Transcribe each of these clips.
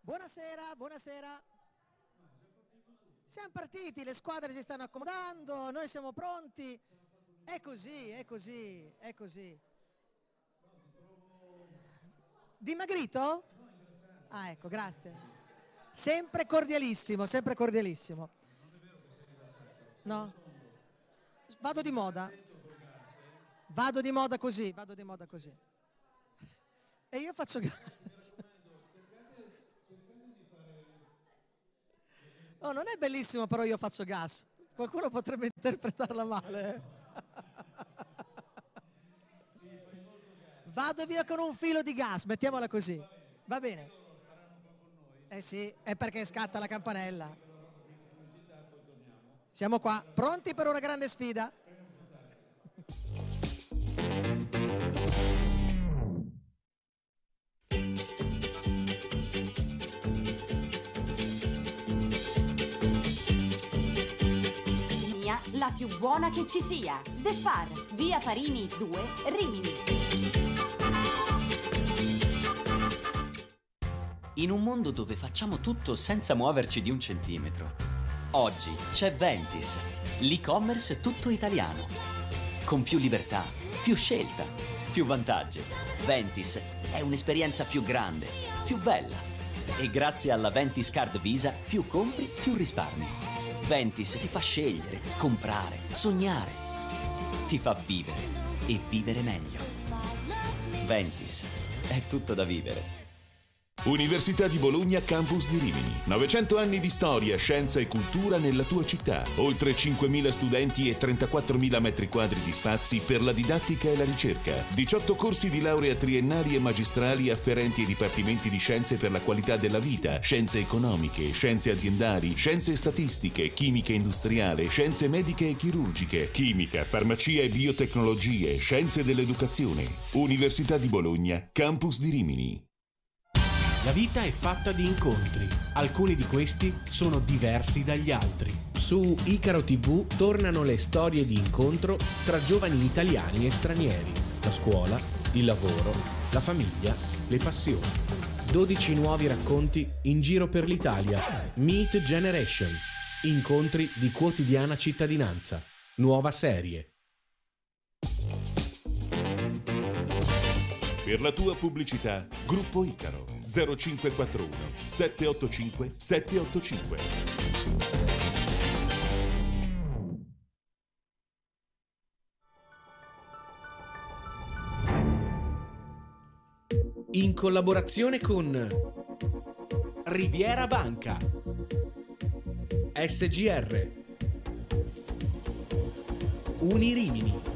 Buonasera, buonasera. Siamo partiti, le squadre si stanno accomodando, noi siamo pronti. È così, è così, è così. Dimagrito? Ah, ecco, grazie. Sempre cordialissimo, sempre cordialissimo. No? Vado di moda. Vado di moda così, vado di moda così. E io faccio... Oh, non è bellissimo, però io faccio gas. Qualcuno potrebbe interpretarla male. Vado via con un filo di gas, mettiamola così. Va bene. Eh sì, è perché scatta la campanella. Siamo qua, pronti per una grande sfida? La più buona che ci sia. The Spar, via Parini 2, Rimini. In un mondo dove facciamo tutto senza muoverci di un centimetro, oggi c'è Ventis, l'e-commerce tutto italiano. Con più libertà, più scelta, più vantaggi. Ventis è un'esperienza più grande, più bella. E grazie alla Ventis Card Visa, più compri, più risparmi. Ventis ti fa scegliere, comprare, sognare. Ti fa vivere e vivere meglio. Ventis, è tutto da vivere. Università di Bologna Campus di Rimini. 900 anni di storia, scienza e cultura nella tua città. Oltre 5.000 studenti e 34.000 metri quadri di spazi per la didattica e la ricerca. 18 corsi di laurea triennali e magistrali afferenti ai dipartimenti di scienze per la qualità della vita, scienze economiche, scienze aziendali, scienze statistiche, chimica industriale, scienze mediche e chirurgiche, chimica, farmacia e biotecnologie, scienze dell'educazione. Università di Bologna Campus di Rimini. La vita è fatta di incontri, alcuni di questi sono diversi dagli altri. Su Icaro TV tornano le storie di incontro tra giovani italiani e stranieri, la scuola, il lavoro, la famiglia, le passioni. 12 nuovi racconti in giro per l'Italia. Meet Generation, incontri di quotidiana cittadinanza, nuova serie. Per la tua pubblicità, Gruppo Icaro 0541 785 785. In collaborazione con Riviera Banca, SGR, Unirimini,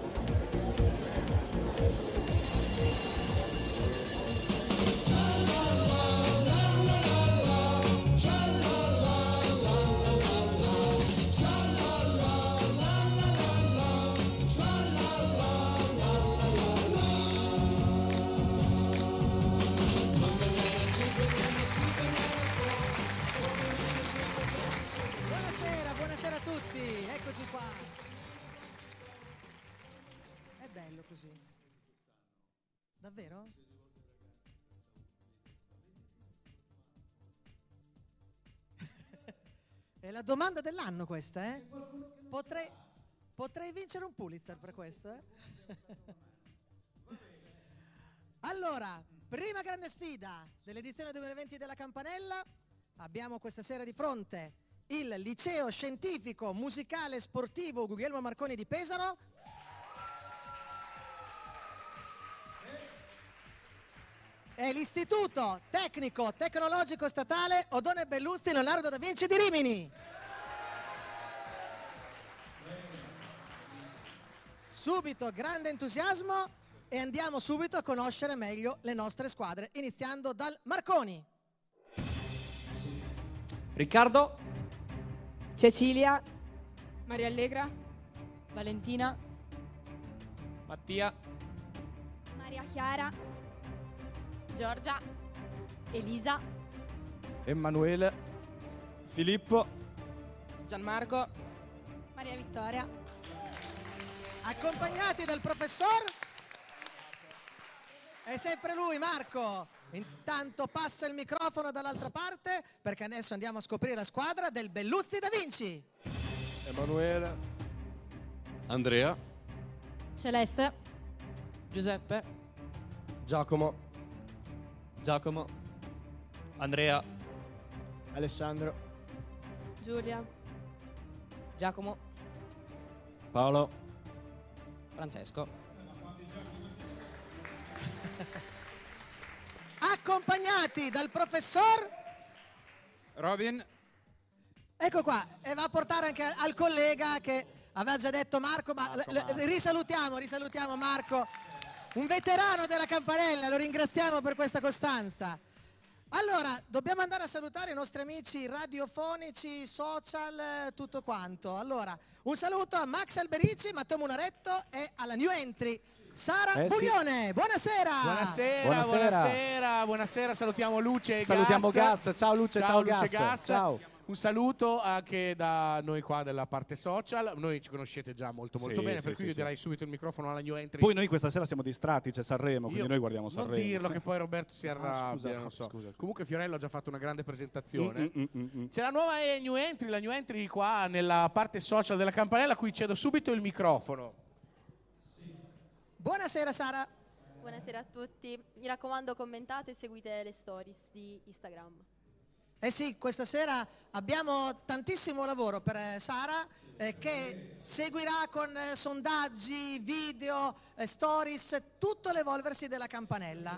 Buonasera a tutti, eccoci qua. È bello così. Davvero? È la domanda dell'anno questa, eh? Potrei vincere un Pulitzer per questo, eh? Allora, prima grande sfida dell'edizione 2020 della Campanella. Abbiamo questa sera di fronte il Liceo Scientifico Musicale Sportivo Guglielmo Marconi di Pesaro e l'Istituto Tecnico Tecnologico Statale Oddone Belluzi Leonardo da Vinci di Rimini. Subito grande entusiasmo e andiamo subito a conoscere meglio le nostre squadre, iniziando dal Marconi. Riccardo, Cecilia, Maria Allegra, Valentina, Mattia, Maria Chiara, Giorgia, Elisa, Emanuele, Filippo, Gianmarco, Maria Vittoria. Accompagnati dal professor. È sempre lui, Marco. Intanto passa il microfono dall'altra parte perché adesso andiamo a scoprire la squadra del Belluzzi Da Vinci. Emanuele. Andrea. Celeste. Giuseppe. Giacomo. Andrea. Alessandro. Giulia. Giacomo. Paolo. Francesco. Accompagnati dal professor Robin. Ecco qua, e va a portare anche al collega che aveva già detto Marco, ma risalutiamo Marco, un veterano della Campanella, lo ringraziamo per questa costanza. Allora, dobbiamo andare a salutare i nostri amici radiofonici, social, tutto quanto. Allora, un saluto a Max Alberici, Matteo Munaretto e alla new entry Sara Buglione. Buonasera, salutiamo Luce e Salutiamo Gas. Gas. Ciao Luce, ciao Gas. Ciao. Un saluto anche da noi qua della parte social. Noi ci conoscete già molto bene, per cui io direi subito il microfono alla new entry. Poi noi questa sera siamo distratti, c'è Sanremo, quindi noi guardiamo Sanremo. Non dirlo che poi Roberto si arrabbia, non so. Scusa. Comunque Fiorello ha già fatto una grande presentazione. C'è la nuova new entry qua nella parte social della Campanella, a cui cedo subito il microfono. Buonasera Sara. Buonasera a tutti. Mi raccomando, commentate e seguite le stories di Instagram. Eh sì, questa sera abbiamo tantissimo lavoro per Sara che seguirà con sondaggi, video, stories, tutto l'evolversi della Campanella.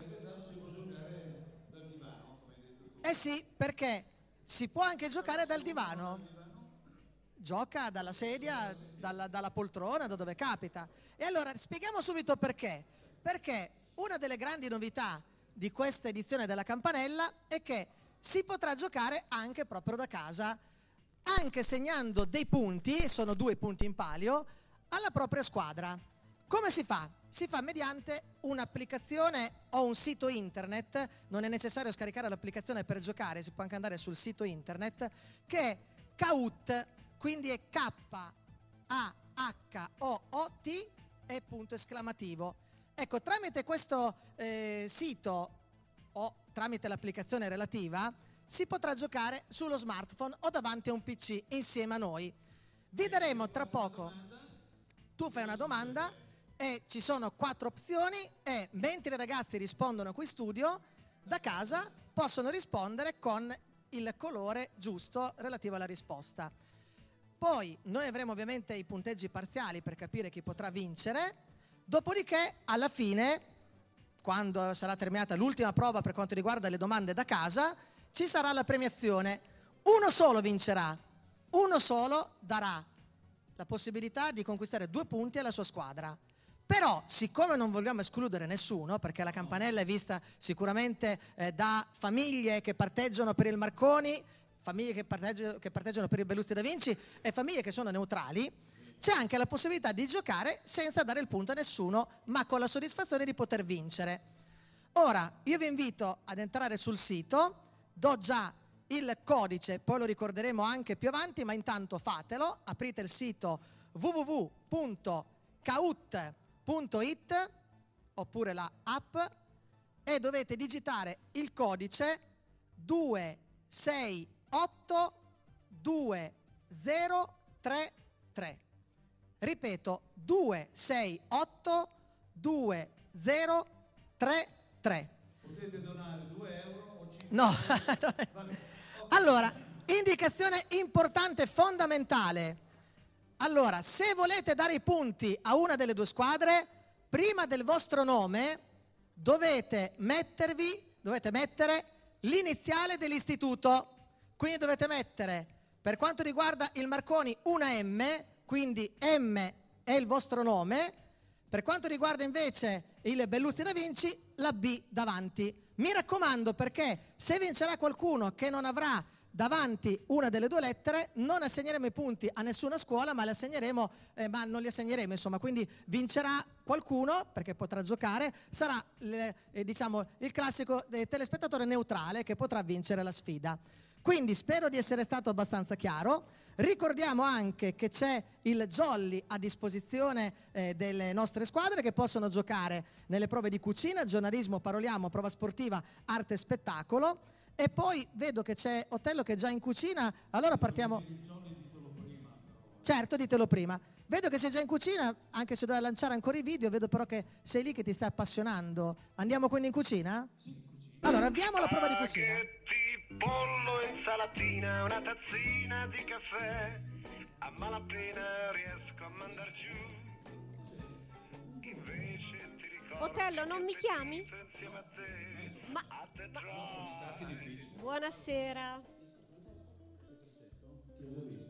Eh sì, perché si può anche giocare dal divano. Gioca dalla sedia, dalla poltrona, da dove capita. E allora spieghiamo subito perché. Perché una delle grandi novità di questa edizione della Campanella è che si potrà giocare anche proprio da casa, anche segnando dei punti, sono 2 punti in palio, alla propria squadra. Come si fa? Si fa mediante un'applicazione o un sito internet, non è necessario scaricare l'applicazione per giocare, si può anche andare sul sito internet, che è Kahoot, quindi è K-A-H-O-O-T e punto esclamativo. Ecco, tramite questo sito o tramite l'applicazione relativa si potrà giocare sullo smartphone o davanti a un PC insieme a noi. Vi daremo tra poco, tu fai una domanda e ci sono 4 opzioni e mentre i ragazzi rispondono qui in studio, da casa possono rispondere con il colore giusto relativo alla risposta. Poi noi avremo ovviamente i punteggi parziali per capire chi potrà vincere, dopodiché alla fine, quando sarà terminata l'ultima prova per quanto riguarda le domande da casa, ci sarà la premiazione. Uno solo vincerà, uno solo darà la possibilità di conquistare 2 punti alla sua squadra. Però, siccome non vogliamo escludere nessuno, perché la Campanella è vista sicuramente da famiglie che parteggiano per il Marconi, famiglie che parteggiano per il Belluzzi Da Vinci e famiglie che sono neutrali, c'è anche la possibilità di giocare senza dare il punto a nessuno, ma con la soddisfazione di poter vincere. Ora, io vi invito ad entrare sul sito, do già il codice, poi lo ricorderemo anche più avanti, ma intanto fatelo, aprite il sito www.kahoot.it oppure la app e dovete digitare il codice 2682033. Ripeto, 2682033. Potete donare 2 euro o 5 no. Allora, indicazione importante, fondamentale. Allora, se volete dare i punti a una delle 2 squadre, prima del vostro nome dovete mettere l'iniziale dell'istituto. Quindi dovete mettere, per quanto riguarda il Marconi, una M, quindi M è il vostro nome. Per quanto riguarda invece il Belluzzi Da Vinci, la B davanti. Mi raccomando, perché se vincerà qualcuno che non avrà davanti una delle 2 lettere, non assegneremo i punti a nessuna scuola, ma non li assegneremo, insomma, quindi vincerà qualcuno, perché potrà giocare, sarà il classico telespettatore neutrale che potrà vincere la sfida. Quindi spero di essere stato abbastanza chiaro. Ricordiamo anche che c'è il jolly a disposizione delle nostre squadre che possono giocare nelle prove di cucina, giornalismo, paroliamo, prova sportiva, arte e spettacolo. E poi vedo che c'è Otello che è già in cucina, allora partiamo. Certo, ditelo prima. Vedo che sei già in cucina, anche se dovrai lanciare ancora i video, vedo però che sei lì che ti stai appassionando. Andiamo quindi in cucina? Sì, in cucina. Allora, avviamo la prova di cucina. Pollo, insalatina, una tazzina di caffè, a malapena riesco a mandar giù. Invece ti ricordo Otello, non mi chiami? insieme a te. Ma buonasera. Ti avevo visto?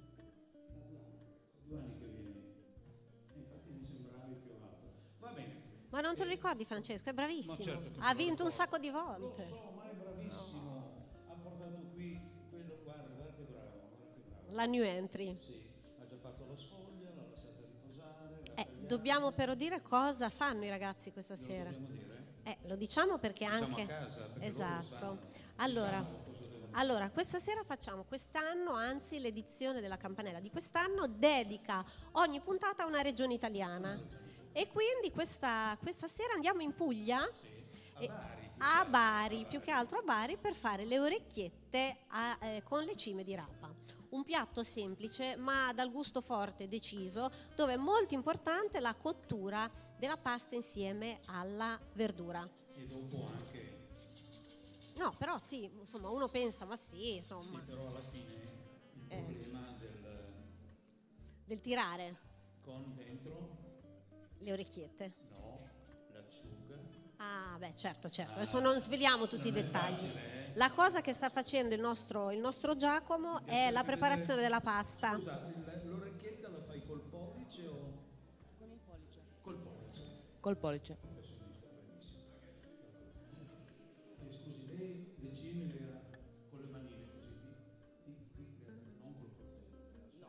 2 anni che vieni. Infatti mi sembravi più alto. Va bene. Ma non te lo ricordi, Francesco? È bravissimo. Certo, ha vinto un sacco di volte. Lo so, ma è bravissimo. Ha portato qui quello, guarda che bravo, La new entry. Sì, ha già fatto la sfoglia, l'ha lasciata riposare. Dobbiamo però dire cosa fanno i ragazzi questa sera. Dobbiamo dire? Lo diciamo perché Siamo anche... a casa, perché esatto. Allora, questa sera facciamo quest'anno, anzi l'edizione della Campanella di quest'anno dedica ogni puntata a una regione italiana. E quindi questa sera andiamo in Puglia, a Bari, più che altro a Bari, per fare le orecchiette con le cime di rapa. Un piatto semplice ma dal gusto forte e deciso, dove è molto importante la cottura della pasta insieme alla verdura. E dopo anche... No, però sì, insomma, uno pensa, ma sì, insomma. Sì, però alla fine il problema del tirare. Con dentro? Le orecchiette. No, l'acciuga. Ah, beh, certo. Adesso non sveliamo tutti i dettagli. La cosa che sta facendo il nostro Giacomo è la preparazione della pasta. Scusate, l'orecchietta la fai col pollice o? Con il pollice. Col pollice. Col pollice. Scusi, lei le cime le ha con le manine così, non col coltello. No,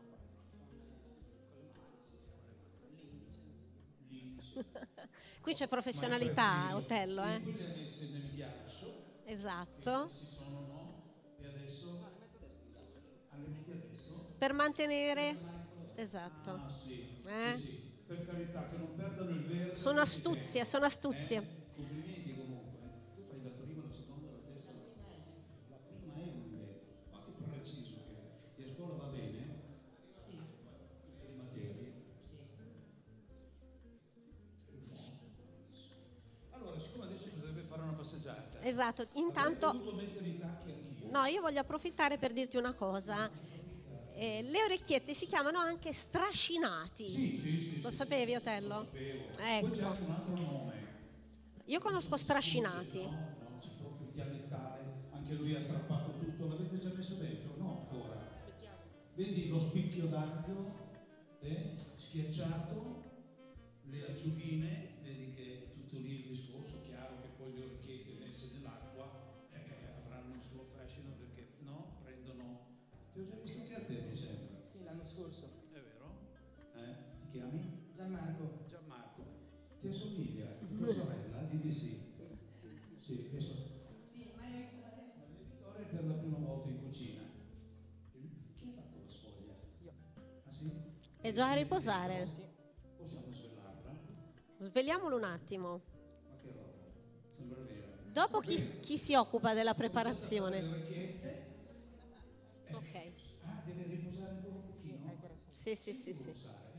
l'indice. Qui c'è professionalità, Otello, Quelle messe nel ghiaccio. Esatto. Si sono, no? E adesso? Le metti adesso? Per mantenere... Esatto. Ah, sì. Sì. Per carità, che non perdano il verde. Sono astuzie. Complimenti comunque. Tu fai la prima, la seconda, la terza. La prima è un verde. Ma che preciso che a scuola va bene? Sì. Le materie? Sì. Allora, siccome adesso potrebbe fare una passeggiata. Esatto, intanto... Avrei potuto mettere i tacchi anch'io. No, io voglio approfittare per dirti una cosa. Le orecchiette si chiamano anche strascinati. Sì. Lo sapevi, Otello? Lo sapevo. Ecco. Poi c'è anche un altro nome. Io conosco strascinati. No, si può dialettare. Anche lui ha strappato tutto. L'avete già messo dentro? No, ancora. Vedi lo spicchio d'aglio schiacciato, le acciughine, vedi che è tutto lì il discorso. Chiaro che poi le orecchiette messe nell'acqua avranno il suo fascino perché no, prendono. Ti ho già visto che a te mi sembra. Sì, l'anno scorso. È vero? Ti chiami? Gianmarco. Ti assomiglia? Tua sorella? Di sì. Sì, che so. Sì, Maria Vittoria. Maria Vittoria per la prima volta in cucina. Chi ha fatto la sfoglia? Io. Ah sì? È già a riposare. Sì. Possiamo svelarla? Sveliamolo un attimo. Ma che roba? Sembra vero. Dopo chi si occupa della preparazione? Le orecchiette. Ok. Ah, deve riposare ancora un pochino? Sì.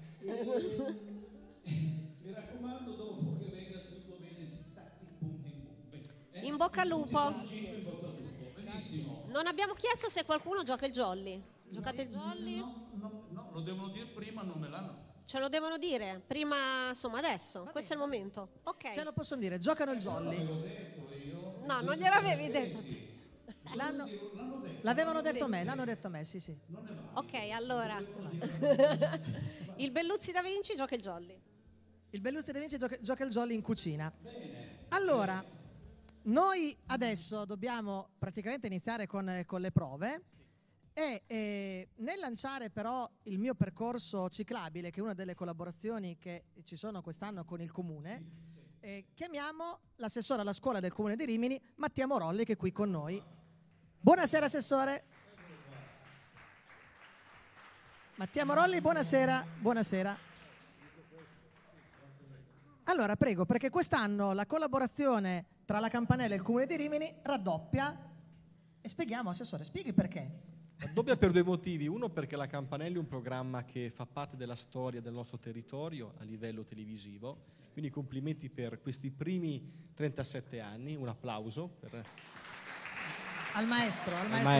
Mi raccomando dopo che venga tutto bene, stati punti in bocca. In bocca al lupo. Benissimo. Non abbiamo chiesto se qualcuno gioca il jolly. Giocate il jolly? No, lo devono dire prima, non me l'hanno. Ce lo devono dire prima, insomma, adesso. Questo è il momento. Ok. Ce lo possono dire, giocano il jolly. No, non gliel'avevi detto te. L'avevano detto a me, l'hanno detto a me, sì. Ok, allora. Il Belluzzi da Vinci gioca il jolly. Il Belluzzi da Vinci gioca il jolly in cucina. Allora, noi adesso dobbiamo praticamente iniziare con le prove e nel lanciare però il mio percorso ciclabile, che è una delle collaborazioni che ci sono quest'anno con il Comune, chiamiamo l'assessore alla scuola del Comune di Rimini, Mattia Morolli, che è qui con noi. Buonasera, assessore. Mattia Morolli, buonasera. Buonasera. Allora, prego, perché quest'anno la collaborazione tra la Campanella e il Comune di Rimini raddoppia. E spieghiamo, Assessore, spieghi perché. Raddoppia per due motivi. Uno, perché la Campanella è un programma che fa parte della storia del nostro territorio a livello televisivo. Quindi complimenti per questi primi 37 anni. Un applauso per... Al maestro.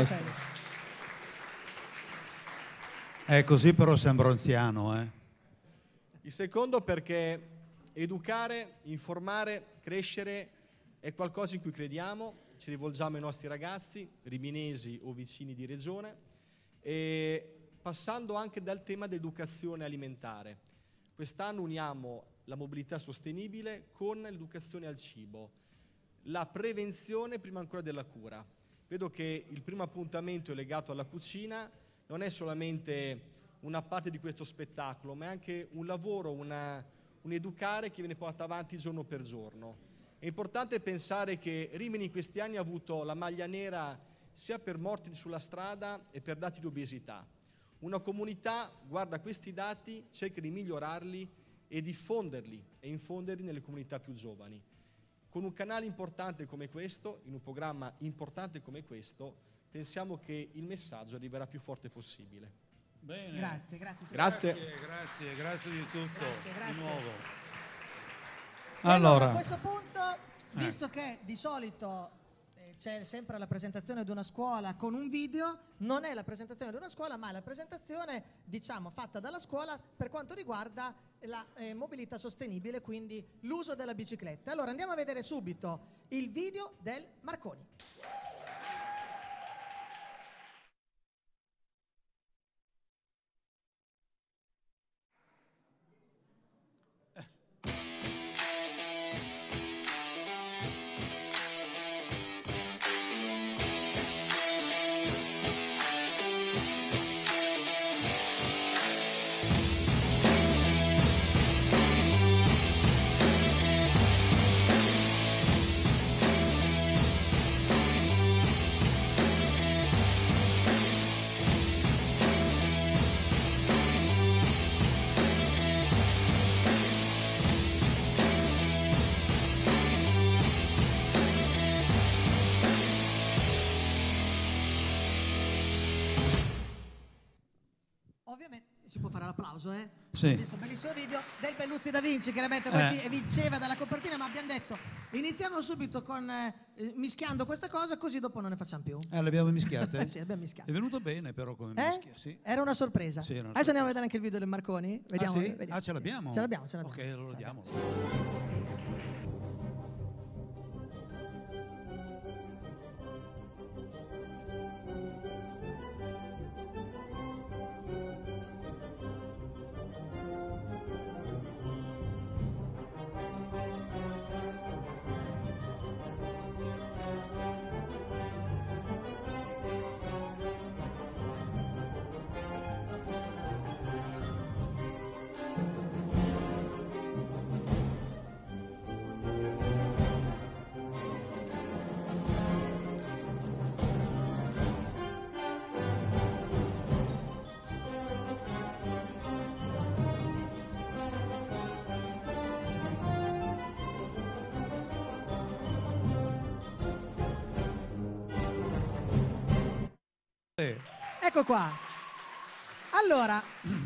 Così però sembro anziano. Il secondo, perché educare, informare, crescere è qualcosa in cui crediamo. Ci rivolgiamo ai nostri ragazzi, riminesi o vicini di regione, e passando anche dal tema dell'educazione alimentare. Quest'anno uniamo la mobilità sostenibile con l'educazione al cibo, la prevenzione prima ancora della cura. Vedo che il primo appuntamento è legato alla cucina, non è solamente una parte di questo spettacolo, ma è anche un lavoro, un educare che viene portato avanti giorno per giorno. È importante pensare che Rimini in questi anni ha avuto la maglia nera sia per morti sulla strada e per dati di obesità. Una comunità guarda questi dati, cerca di migliorarli e diffonderli e infonderli nelle comunità più giovani. Con un canale importante come questo, in un programma importante come questo, pensiamo che il messaggio arriverà più forte possibile. Bene. Grazie. Grazie di tutto. Grazie. Di nuovo. Allora, a questo punto, visto che di solito c'è sempre la presentazione di una scuola con un video, non è la presentazione di una scuola, ma è la presentazione, diciamo, fatta dalla scuola per quanto riguarda la mobilità sostenibile, quindi l'uso della bicicletta. Allora andiamo a vedere subito il video del Marconi. Si può fare l'applauso, eh? Sì. Ho visto un bellissimo video del Bellusti da Vinci, chiaramente così vinceva dalla copertina, ma abbiamo detto iniziamo subito con mischiando questa cosa, così dopo non ne facciamo più. L'abbiamo mischiate? Sì, abbiamo mischiato. È venuto bene però come mischia, sì. Era una sorpresa. Sì, Adesso andiamo a vedere anche il video del Marconi. Vediamo. Sì? Vediamo. Ce l'abbiamo? Ce l'abbiamo. Ok, allora lo diamo. Ecco qua. Allora,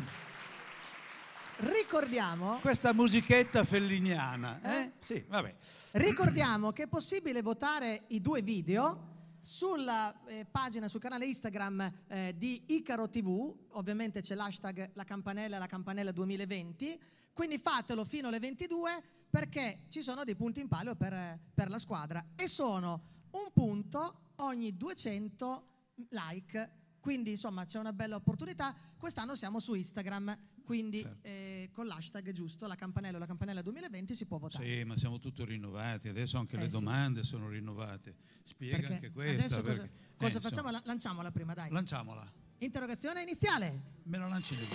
ricordiamo... Questa musichetta felliniana, Sì, vabbè. Ricordiamo che è possibile votare i due video sulla pagina, sul canale Instagram di Icaro TV. Ovviamente c'è l'hashtag la campanella 2020, quindi fatelo fino alle 22 perché ci sono dei punti in palio per la squadra e sono un punto ogni 200 like. Quindi insomma c'è una bella opportunità. Quest'anno siamo su Instagram, quindi certo. Con l'hashtag giusto, la campanella 2020 si può votare. Sì, ma siamo tutti rinnovati, adesso anche le domande sono rinnovate. Spiega perché anche questa. Adesso cosa facciamo? Lanciamola prima, dai. Lanciamola. Interrogazione iniziale. Me la lanci lì.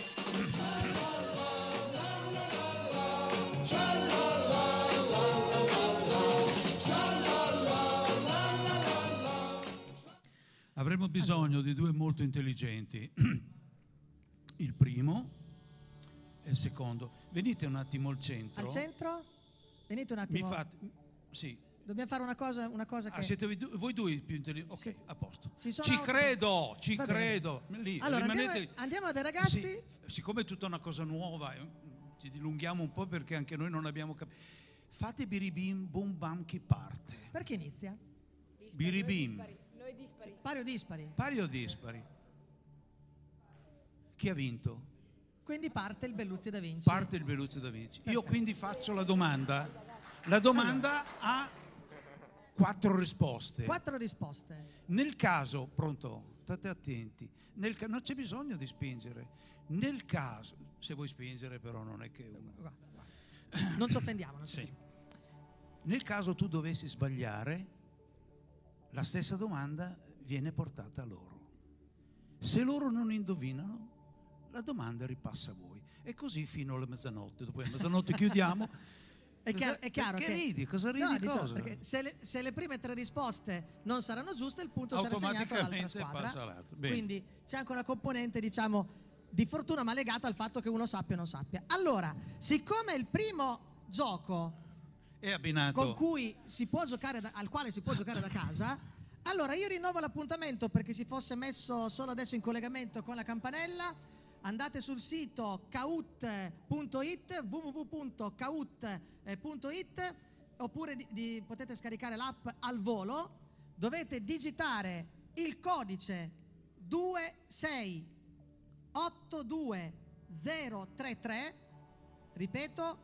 Avremo bisogno di due molto intelligenti il primo e il secondo. Venite un attimo al centro. Al centro? Venite un attimo. Sì. Dobbiamo fare una cosa che... Siete voi due i più intelligenti? Ok, Sì. a posto. Va credo. Lì, allora rimanete andiamo dai ragazzi. Sì, siccome è tutta una cosa nuova, ci dilunghiamo un po' perché anche noi non abbiamo capito. Fate biribim, bum bam, chi parte? Perché inizia? Biribim. Noi dispari. Pari o dispari? Pari o dispari? Chi ha vinto? Quindi parte il Belluzzi da Vinci. Parte il Belluzzi da Vinci. Io quindi faccio la domanda. La domanda ha 4 risposte. 4 risposte. Nel caso, pronto, state attenti, non c'è bisogno di spingere. Nel caso, se vuoi spingere però non è che uno... Non ci offendiamo. Sì. Nel caso tu dovessi sbagliare, la stessa domanda viene portata a loro. Se loro non indovinano, la domanda ripassa a voi. E così fino alla mezzanotte. Dopo la mezzanotte chiudiamo. È chiaro che che ridi? Cosa ridi? No, diciamo, cosa? perché se le prime 3 risposte non saranno giuste, il punto sarà segnato all'altra squadra. Passa all'altro. Bene. Quindi c'è anche una componente, diciamo, di fortuna, ma legata al fatto che uno sappia o non sappia. Allora, siccome il primo gioco è abbinato con cui si può giocare al quale si può giocare da casa, allora io rinnovo l'appuntamento per chi si fosse messo solo adesso in collegamento con la campanella. Andate sul sito kahoot.it, www.kahoot.it, oppure potete scaricare l'app al volo. Dovete digitare il codice 2682033, ripeto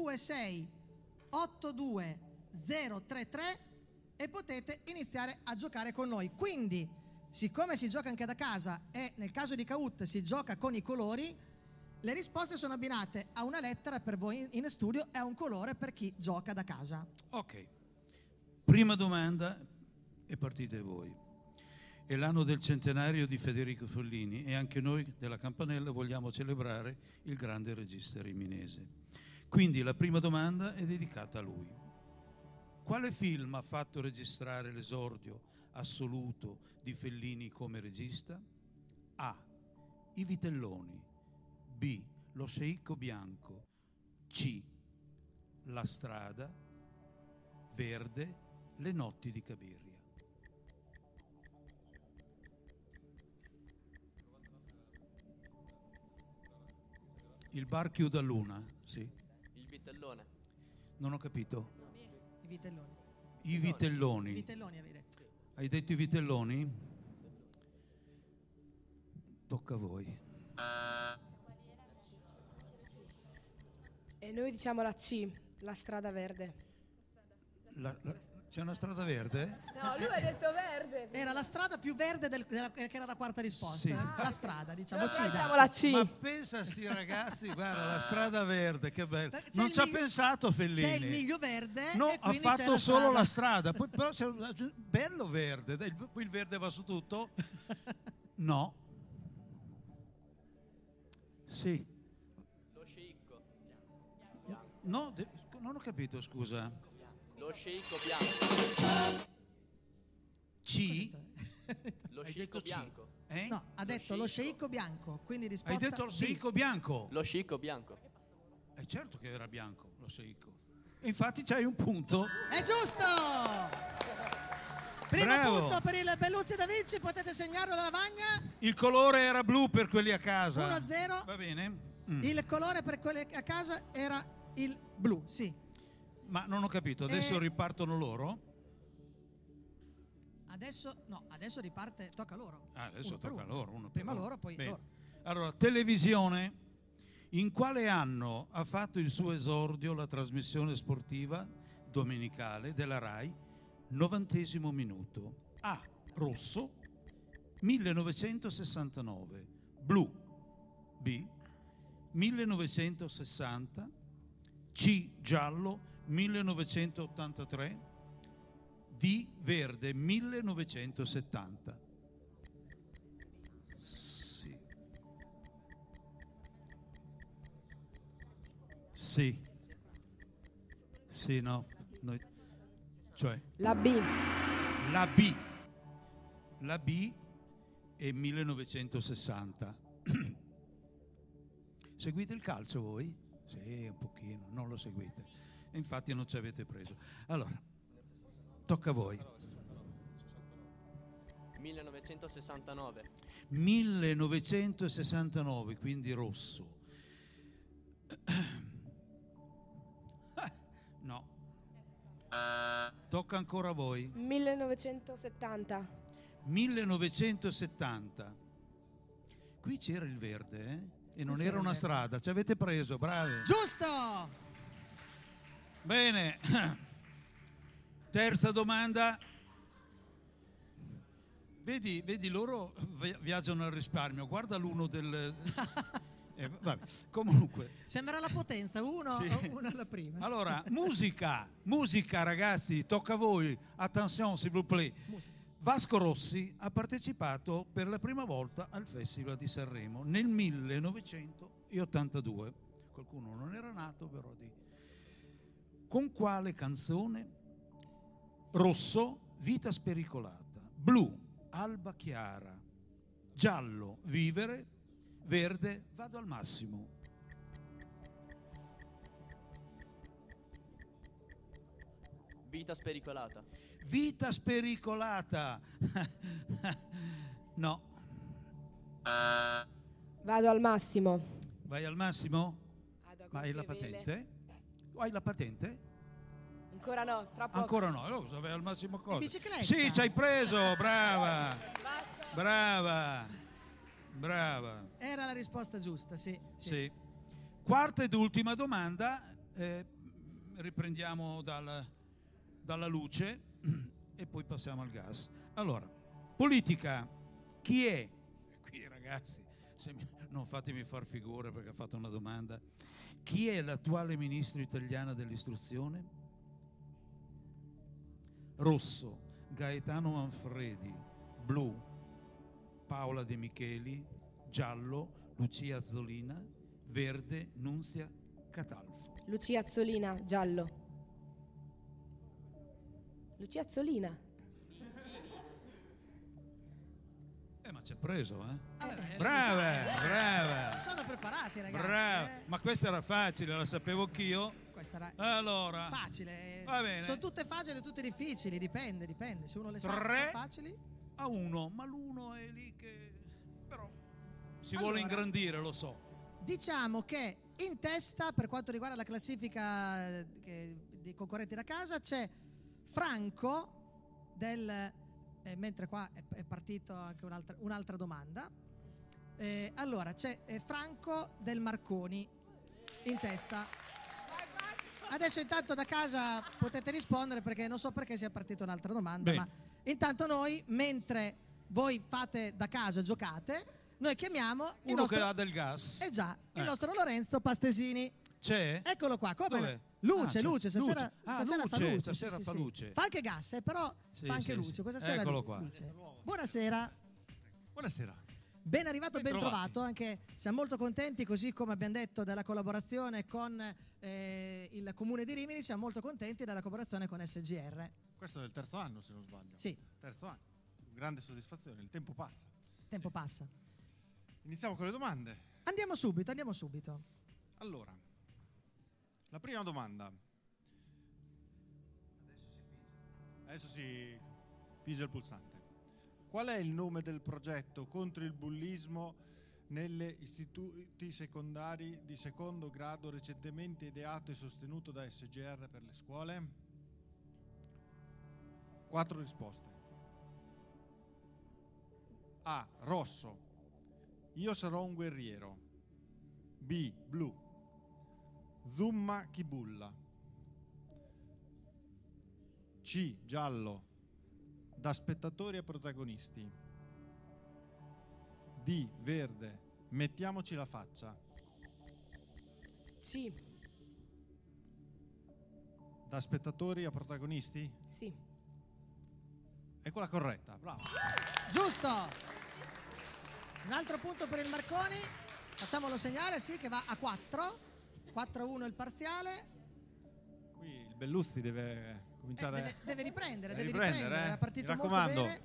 2682033, e potete iniziare a giocare con noi. Quindi, siccome si gioca anche da casa e nel caso di Kahoot si gioca con i colori, le risposte sono abbinate a una lettera per voi in studio e a un colore per chi gioca da casa. Ok. Prima domanda e partite voi. È l'anno del centenario di Federico Fellini e anche noi della Campanella vogliamo celebrare il grande regista riminese. Quindi la prima domanda è dedicata a lui. Quale film ha fatto registrare l'esordio assoluto di Fellini come regista? A. I Vitelloni. B. Lo sceicco bianco. C. La strada. Verde. Le notti di Cabiria. Il bar chiude a luna, sì. Il vitellone. Non ho capito. I vitelloni. I vitelloni. I vitelloni avevi detto. Hai detto i vitelloni? Tocca a voi. E noi diciamo la C, la strada verde. C'è una strada verde? No, lui ha detto verde. Era la strada più verde che era la quarta risposta. Sì. La strada, diciamo. Noi C, dai. diciamo la C. Ma pensa a sti ragazzi, guarda, la strada verde, che bello. Non ci ha pensato Fellini. C'è il miglio verde. No, e ha quindi c'è fatto solo la strada. Poi, però c'è un bello verde. Dai, poi il verde va su tutto? No. Sì. Lo sceicco. No, non ho capito, scusa. Lo sceicco bianco. C? Lo Hai sceicco detto C? bianco. No, ha detto lo sceicco bianco, quindi risposta Hai detto lo B. sceicco bianco? Lo sceicco bianco. È certo che era bianco, lo sceicco. E infatti c'hai un punto. È giusto! Primo Bravo. punto per il Belluzzi da Vinci, potete segnarlo alla lavagna. Il colore era blu per quelli a casa. 1-0. Va bene? Il colore per quelli a casa era il blu, sì. Ma non ho capito, adesso ripartono loro? Adesso riparte, tocca loro. Adesso tocca loro, uno per Prima uno. loro, poi Bene. loro. Allora, televisione. In quale anno ha fatto il suo esordio la trasmissione sportiva domenicale della RAI, 90° minuto? A. Rosso, 1969. Blu. B. 1960. C. Giallo, 1983. D. Verde, 1970. Sì. Sì. Sì, no. Noi, cioè. La B. La B. La B è 1960. Seguite il calcio voi? Sì, un pochino, non lo seguite. E infatti non ci avete preso. Allora, tocca a voi. 1969. 1969, quindi rosso. No. Tocca ancora a voi. 1970. 1970. Qui c'era il verde, e non c'era era il una verde. strada. Ci avete preso, bravi. Giusto! Bene. Terza domanda. Vedi, loro viaggiano al risparmio. Guarda l'uno del... vabbè. Comunque. Sembra la potenza, uno alla prima. Allora, musica ragazzi, tocca a voi. Attenzione, s'il vous plaît. Vasco Rossi ha partecipato per la prima volta al Festival di Sanremo nel 1982. Qualcuno non era nato, però Con quale canzone? Rosso, Vita spericolata. Blu, Alba chiara. Giallo, Vivere. Verde, Vado al massimo. Vita spericolata. Vita spericolata. No. Vado al massimo. Vai al massimo? Ma hai la patente? Hai la patente? Ancora no, tra poco. Ancora no, allora vai al massimo cosa? In bicicletta? Sì, ci hai preso, brava. Brava. Era la risposta giusta, sì. Sì. Quarta ed ultima domanda, riprendiamo dalla luce e poi passiamo al gas. Allora, politica, chi è? Qui ragazzi, non fatemi far figure perché ha fatto una domanda. Chi è l'attuale ministro italiano dell'istruzione? Rosso, Gaetano Manfredi. Blu, Paola De Micheli. Giallo, Lucia Azzolina. Verde, Nunzia Catalfo. Lucia Azzolina, giallo. Lucia Azzolina. Ma ci ha preso, Vabbè, Brava. Sono preparati, ragazzi. Brava. Ma questa era facile, la sapevo anch'io. Questa era Allora. facile. Va bene. Sono tutte facili e tutte difficili, dipende. Se uno le sa, 3 sono facili. a 1, ma l'1 è lì che però si Allora, vuole ingrandire, lo so. Diciamo che in testa, per quanto riguarda la classifica dei concorrenti da casa, c'è Franco mentre qua è partito anche un'altra domanda. Allora c'è Franco del Marconi in testa. Adesso intanto da casa potete rispondere perché non so perché sia partita un'altra domanda. Bene. Ma intanto noi, mentre voi fate da casa, giocate, noi chiamiamo il Uno nostro... che ha del gas. Il nostro Lorenzo Pastesini. C'è? Eccolo qua. Come? Dov'è? Luce, stasera Luce, fa luce. stasera fa luce. Fa anche gas, però Sì, fa anche sì, luce. sì. Questa sera Eccolo qua. luce. Buonasera. Buonasera. Ben arrivato, ben trovati. trovato. Anche siamo molto contenti, così come abbiamo detto, della collaborazione con il Comune di Rimini. Siamo molto contenti della collaborazione con SGR. Questo è il terzo anno, se non sbaglio. Sì. Terzo anno. Grande soddisfazione, il tempo passa. Tempo passa. Iniziamo con le domande. Andiamo subito. Allora, la prima domanda. Adesso si pigia il pulsante. Qual è il nome del progetto contro il bullismo negli istituti secondari di secondo grado recentemente ideato e sostenuto da SGR per le scuole? 4 risposte. A. Rosso. Io sarò un guerriero. B. Blu. Zumma chi bulla. C. Giallo. Da spettatori a protagonisti. D. Verde. Mettiamoci la faccia. C. Da spettatori a protagonisti? Sì. È quella corretta, bravo. Giusto. Un altro punto per il Marconi. Facciamolo segnare, sì, che va a 4. 4-1 il parziale. Qui il Belluzzi deve cominciare. Deve riprendere. Riprendere. Era partito Mi molto raccomando. bene.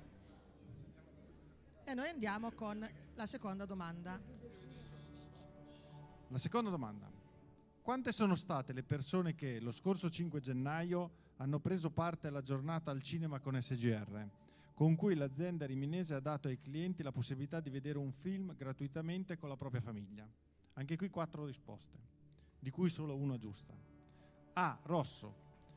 E noi andiamo con la seconda domanda. La seconda domanda. Quante sono state le persone che lo scorso 5 gennaio hanno preso parte alla giornata al cinema con SGR, con cui l'azienda riminese ha dato ai clienti la possibilità di vedere un film gratuitamente con la propria famiglia? Anche qui 4 risposte, di cui solo una giusta. A. Rosso,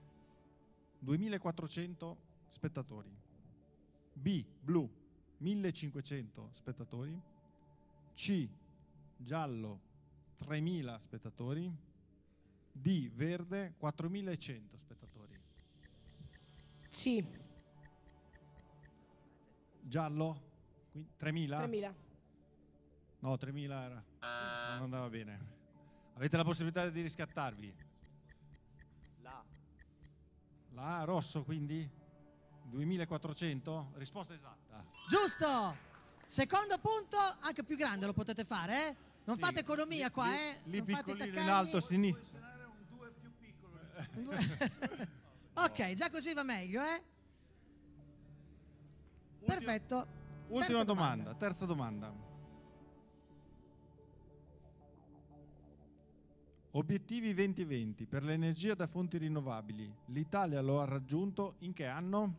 2400 spettatori. B. Blu, 1500 spettatori. C. Giallo, 3000 spettatori. D. Verde, 4100 spettatori. C. Giallo, 3000? 3000. No, 3000 era. Non andava bene. Avete la possibilità di riscattarvi. La A, rosso, quindi 2400? Risposta esatta. Giusto! Secondo punto, anche più grande lo potete fare, eh? Non fate economia qua, Lì non fate piccolino taccagni. in alto a sinistra. Ok, già così va meglio, Perfetto. Ultima domanda, terza domanda. Obiettivi 2020 per l'energia da fonti rinnovabili. L'Italia lo ha raggiunto in che anno?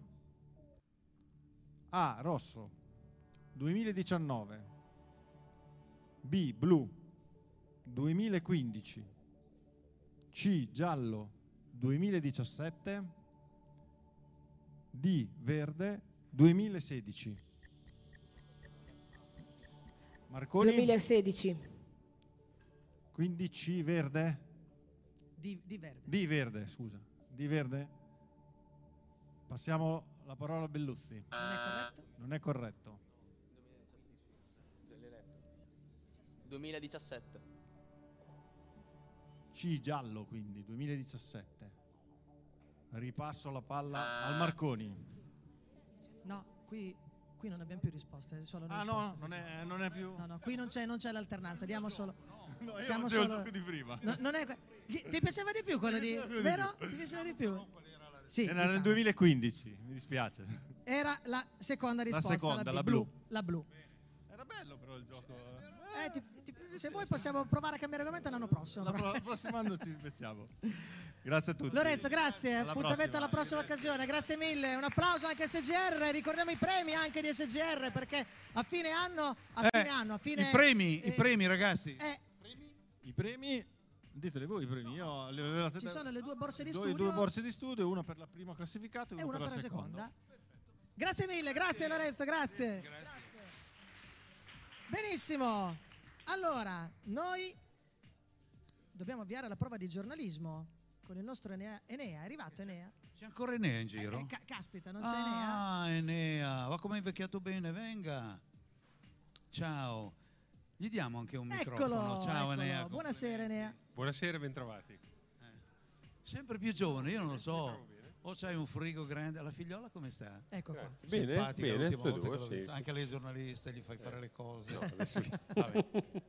A. Rosso, 2019. B. Blu, 2015. C. Giallo, 2017. D. Verde, 2016. Marconi? 2016. Quindi C verde? Di verde. Di verde, scusa. Di verde? Passiamo la parola a Belluzzi. Non è corretto? Non è corretto. 2017. C giallo, quindi 2017. Ripasso la palla al Marconi. No, qui non abbiamo più risposte, solo Ah risposte. no, non è più. No, qui non c'è l'alternanza, diamo solo. No, io siamo facevo il solo. gioco di prima. Non è ti piaceva di più quello di vero? Ti piaceva di più? Sì, Era diciamo. nel 2015, mi dispiace. Era la seconda risposta, seconda, la la blu. blu. La blu. Era bello però il gioco. Se vuoi possiamo provare a cambiare argomento l'anno prossimo. Il prossimo anno ci pensiamo. Grazie a tutti. Lorenzo, grazie. Alla Appuntamento prossima. alla prossima occasione. Grazie mille. Un applauso anche a SGR. Ricordiamo i premi anche di SGR perché a fine anno. I premi ragazzi. I premi, diteli voi i premi. Ci sono le 2 borse di due studio borse di studio, una per la prima classificata e una una per la seconda. seconda. Grazie mille, grazie Lorenzo, grazie. Benissimo. Allora, noi dobbiamo avviare la prova di giornalismo con il nostro Enea. È arrivato Enea? C'è ancora Enea in giro? Caspita, non c'è Enea? Ah, Enea, ma come è invecchiato bene, venga. Ciao. Gli diamo anche un microfono. Ciao Enea. Buonasera Enea. Buonasera, bentrovati. Sempre più giovane, io non lo so. O c'hai un frigo grande, la figliola come sta? Ecco qua. Bene, Simpatica, bene, l'ultima tutte volta e due, che l'ho sì, vista. sì. Anche lei giornalista, gli fai fare le cose. No, adesso- Vabbè.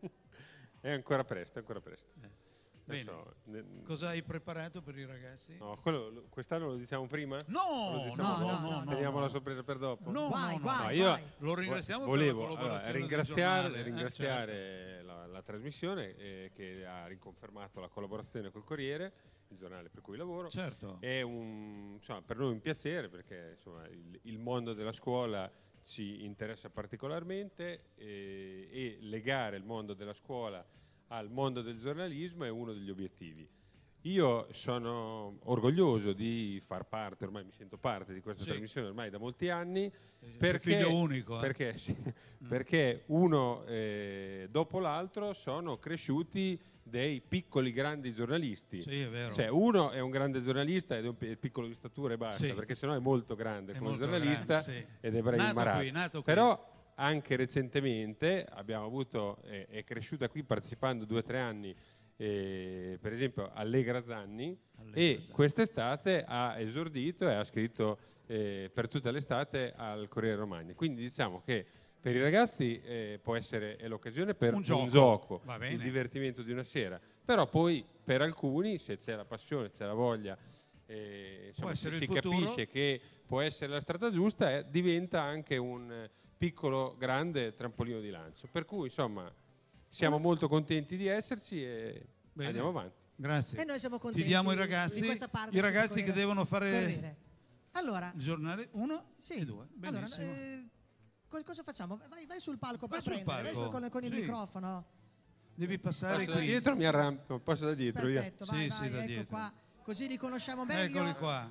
È ancora presto, Bene. Adesso, Cosa hai preparato per i ragazzi? no, quest'anno lo diciamo prima? No, O lo diciamo no, dopo? Teniamo no. la sorpresa per dopo? No, io Lo ringraziamo volevo per la collaborazione ringraziare, del giornale, ringraziare la trasmissione che ha riconfermato la collaborazione col Corriere, il giornale per cui lavoro. Certo. È per noi un piacere perché insomma, il mondo della scuola ci interessa particolarmente e legare il mondo della scuola al mondo del giornalismo è uno degli obiettivi. Io sono orgoglioso di far parte, ormai mi sento parte di questa trasmissione ormai da molti anni, perché, figlio unico, perché uno dopo l'altro sono cresciuti dei piccoli grandi giornalisti. Sì, è vero. Cioè, uno è un grande giornalista ed è un piccolo di statura e basta, Sì. perché sennò è molto grande come molto giornalista grande, sì. ed è Brahim Nato Marat. qui, nato qui. Però anche recentemente abbiamo avuto, è cresciuta qui partecipando 2 o 3 anni, per esempio Allegra Zanni, e quest'estate ha esordito e ha scritto per tutta l'estate al Corriere Romagna. Quindi diciamo che per i ragazzi può essere è l'occasione per un gioco, Va bene. il divertimento di una sera, però poi per alcuni, se c'è la passione, c'è la voglia, insomma, essere si il futuro. capisce che può essere la strada giusta, diventa anche un piccolo grande trampolino di lancio, per cui insomma siamo molto contenti di esserci e andiamo avanti. Grazie. E noi siamo contenti Ti diamo di questa parte i ragazzi che devono correre. fare Allora, il giornale 1 sì. e 2. Allora, Benissimo. cosa facciamo? Vai sul palco Vai a sul prendere, palco. vai con il Sì. microfono. Devi passare Passo da qui. dietro, mi arrampico, passo da dietro. Perfetto, io. vai, Sì, vai, da ecco dietro. qua. Così li conosciamo meglio. Eccoli qua.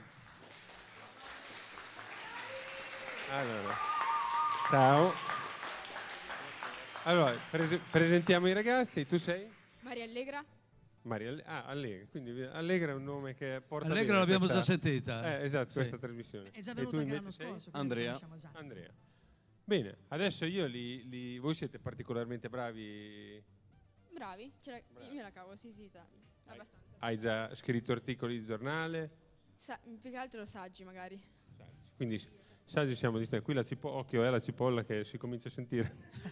Allora, ciao. Allora, presentiamo i ragazzi. Tu sei? Maria Allegra. Allegra. Quindi Allegra è un nome che porta Allegra bene l'abbiamo questa- già sentita. esatto, Sì. questa trasmissione. È già E venuto tu anche invece l'anno sei? scorso. quindi Andrea. lo conosciamo già. Andrea. Bene, adesso io voi siete particolarmente bravi. Bravi? Io me la cavo, sì, abbastanza. Hai già scritto articoli di giornale? Più che altro saggi, magari. Quindi saggi siamo distanti. Qui occhio, è la cipolla che si comincia a sentire.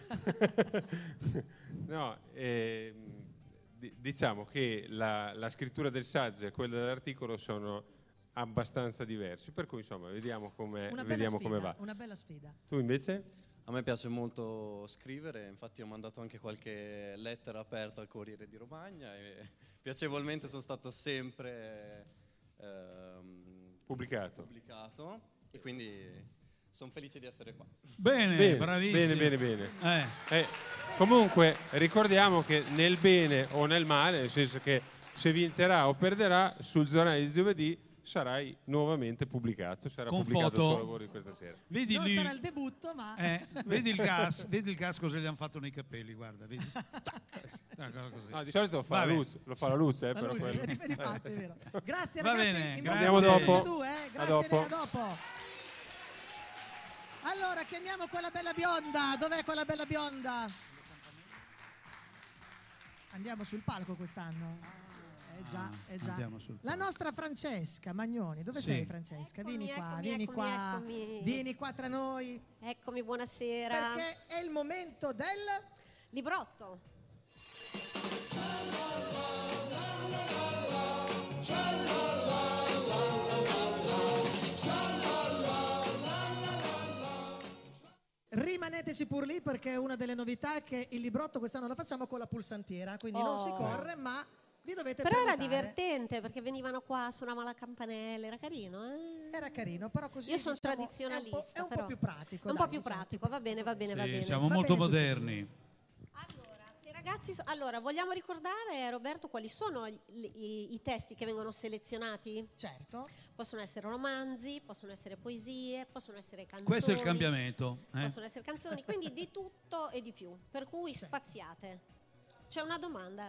No, diciamo che la scrittura del saggio e quella dell'articolo sono abbastanza diversi, per cui insomma vediamo come va. Una bella sfida. Tu invece? A me piace molto scrivere, infatti ho mandato anche qualche lettera aperta al Corriere di Romagna e piacevolmente sono stato sempre pubblicato e quindi sono felice di essere qua. Bene, bravissimo. Bene. Comunque ricordiamo che nel bene o nel male, nel senso che se vincerà o perderà, sul giornale di giovedì sarai nuovamente pubblicato. Sarà Con pubblicato foto. il tuo lavoro di questa sera. Vedi Non lì, sarà il debutto, ma... vedi il gas cosa gli hanno fatto nei capelli, guarda, vedi. Così. No, di solito lo fa la luce, però quello. Infatti, è vero. Grazie Va ragazzi, bene, in grazie. bocca al lupo Andiamo dopo. tutti e due, Grazie, A dopo. a dopo. Allora, chiamiamo quella bella bionda. Dov'è quella bella bionda? Andiamo sul palco quest'anno. Già. Andiamo sul La nostra Francesca Magnoni. Dove Sì. sei, Francesca? Vieni qua, vieni qua. Vieni qua tra noi. Eccomi, buonasera. Perché è il momento del librotto. Rimaneteci pur lì, perché è una delle novità che il librotto quest'anno lo facciamo con la pulsantiera, quindi non si corre, ma vi dovete Però era prenotare. divertente perché venivano qua, suonavano la campanella, era carino, eh? Era carino, però così Io sono diciamo, tradizionalista. è un po' però. più pratico. È un dai, po' più diciamo. pratico, va bene, va bene, va Sì, bene. siamo Va molto bene tutti. moderni. Sì, ragazzi, allora, vogliamo ricordare, Roberto, quali sono i testi che vengono selezionati? Certo. Possono essere romanzi, possono essere poesie, possono essere canzoni. Questo è il cambiamento. Possono essere canzoni, quindi di tutto e di più. Per cui spaziate. C'è una domanda.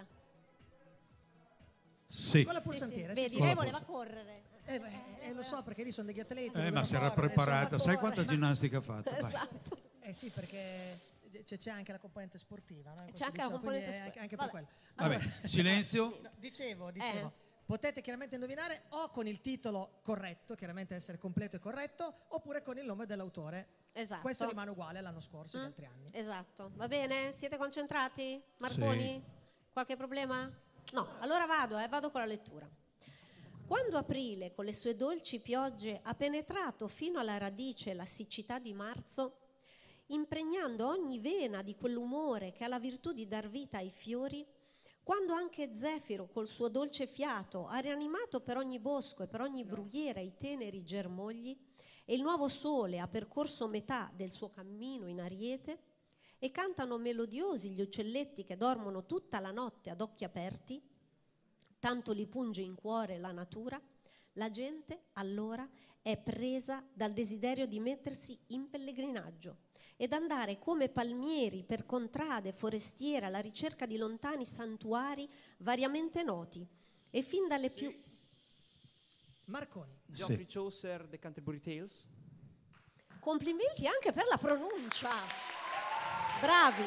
Sì. Con la pulsantiera, sì, Vedi, sì. lei voleva correre. Lo so, perché lì sono degli atleti. Ma dovevano si era correre, preparata. insomma, Sai quanta ginnastica ha fatto? Vai. Esatto. Sì, perché c'è anche la componente sportiva. No? C'è anche la componente quindi sportiva. anche per quello. Vabbè, silenzio. No, dicevo. Potete chiaramente indovinare o con il titolo corretto, chiaramente deve essere completo e corretto, oppure con il nome dell'autore. Esatto. Questo rimane uguale all'anno scorso e agli altri anni. Esatto. Va bene? Siete concentrati? Marconi? Qualche problema? No, allora vado con la lettura. Quando aprile con le sue dolci piogge ha penetrato fino alla radice la siccità di marzo, impregnando ogni vena di quell'umore che ha la virtù di dar vita ai fiori, quando anche Zefiro col suo dolce fiato ha rianimato per ogni bosco e per ogni brughiera i teneri germogli, e il nuovo sole ha percorso metà del suo cammino in ariete, e cantano melodiosi gli uccelletti che dormono tutta la notte ad occhi aperti, tanto li punge in cuore la natura, la gente allora è presa dal desiderio di mettersi in pellegrinaggio ed andare come palmieri per contrade forestiere alla ricerca di lontani santuari variamente noti, e fin dalle più... Marconi. Geoffrey Chaucer, The Canterbury Tales. Complimenti anche per la pronuncia. Bravi.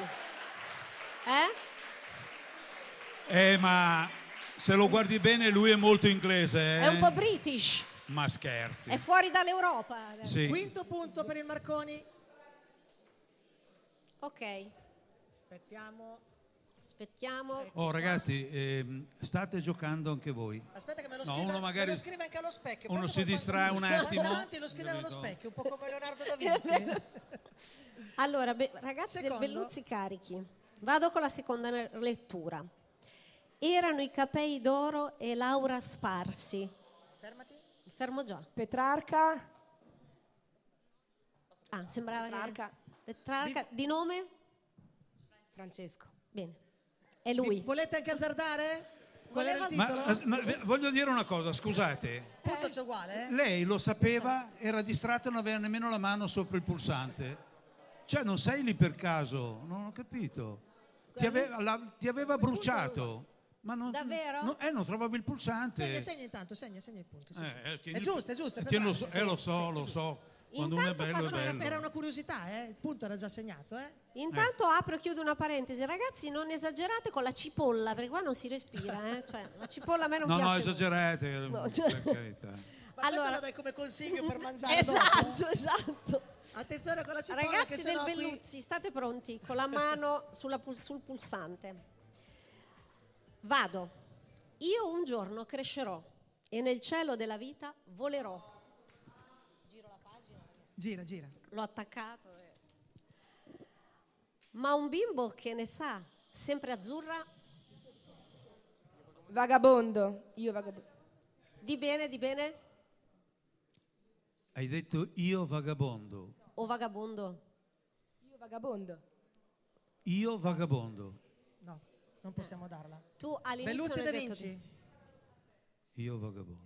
Ma se lo guardi bene lui è molto inglese. È un po' british. Ma scherzi. È fuori dall'Europa. Sì. Quinto punto per il Marconi. Ok. Aspettiamo. Oh ragazzi, state giocando anche voi. Aspetta che me lo No, scriva, uno magari- me lo scrive anche allo specchio. uno Poi si se distrae un attimo. davanti lo scrive allo Capito? specchio, un po' come Leonardo da Vinci. Allora, ragazzi del Secondo. Belluzzi carichi. Vado con la seconda lettura. Erano i capelli d'oro e Laura sparsi. Fermati. Mi fermo già. Petrarca. Ah, sembrava Petrarca. Petrarca. Di nome? Francesco. Bene. È lui. Volete anche azzardare? Qual era il Ma, titolo? voglio dire una cosa, scusate. Punto c'è uguale, eh? Lei lo sapeva, era distratta e non aveva nemmeno la mano sopra il pulsante. Cioè non sei lì per caso, non ho capito. Ti aveva bruciato. Ma non, Davvero? Non trovavi il pulsante. Segna intanto, segna i punti. Sì, tieni è giusto, è giusto. lo so. Quando uno è bello è bello. Era una curiosità, il punto era già segnato, Intanto apro e chiudo una parentesi. Ragazzi, non esagerate con la cipolla, perché qua non si respira, Cioè, la cipolla a me non piace. No, esagerate. No, per carità. Ma allora, lo dai come consiglio per mangiare Esatto. Attenzione con la cipolla. Ragazzi che del qui... Belluzzi, state pronti, con la mano sul pulsante. Vado. Io un giorno crescerò e nel cielo della vita volerò. Giro la pagina. Gira. L'ho attaccato. Ma un bimbo che ne sa, sempre azzurra. Vagabondo. Io vagabondo. Di bene. Hai detto io vagabondo. O vagabondo? Io vagabondo. Io vagabondo. No, non possiamo darla. Tu all'inizio Belluzzi non Da hai detto Vinci. Io vagabondo.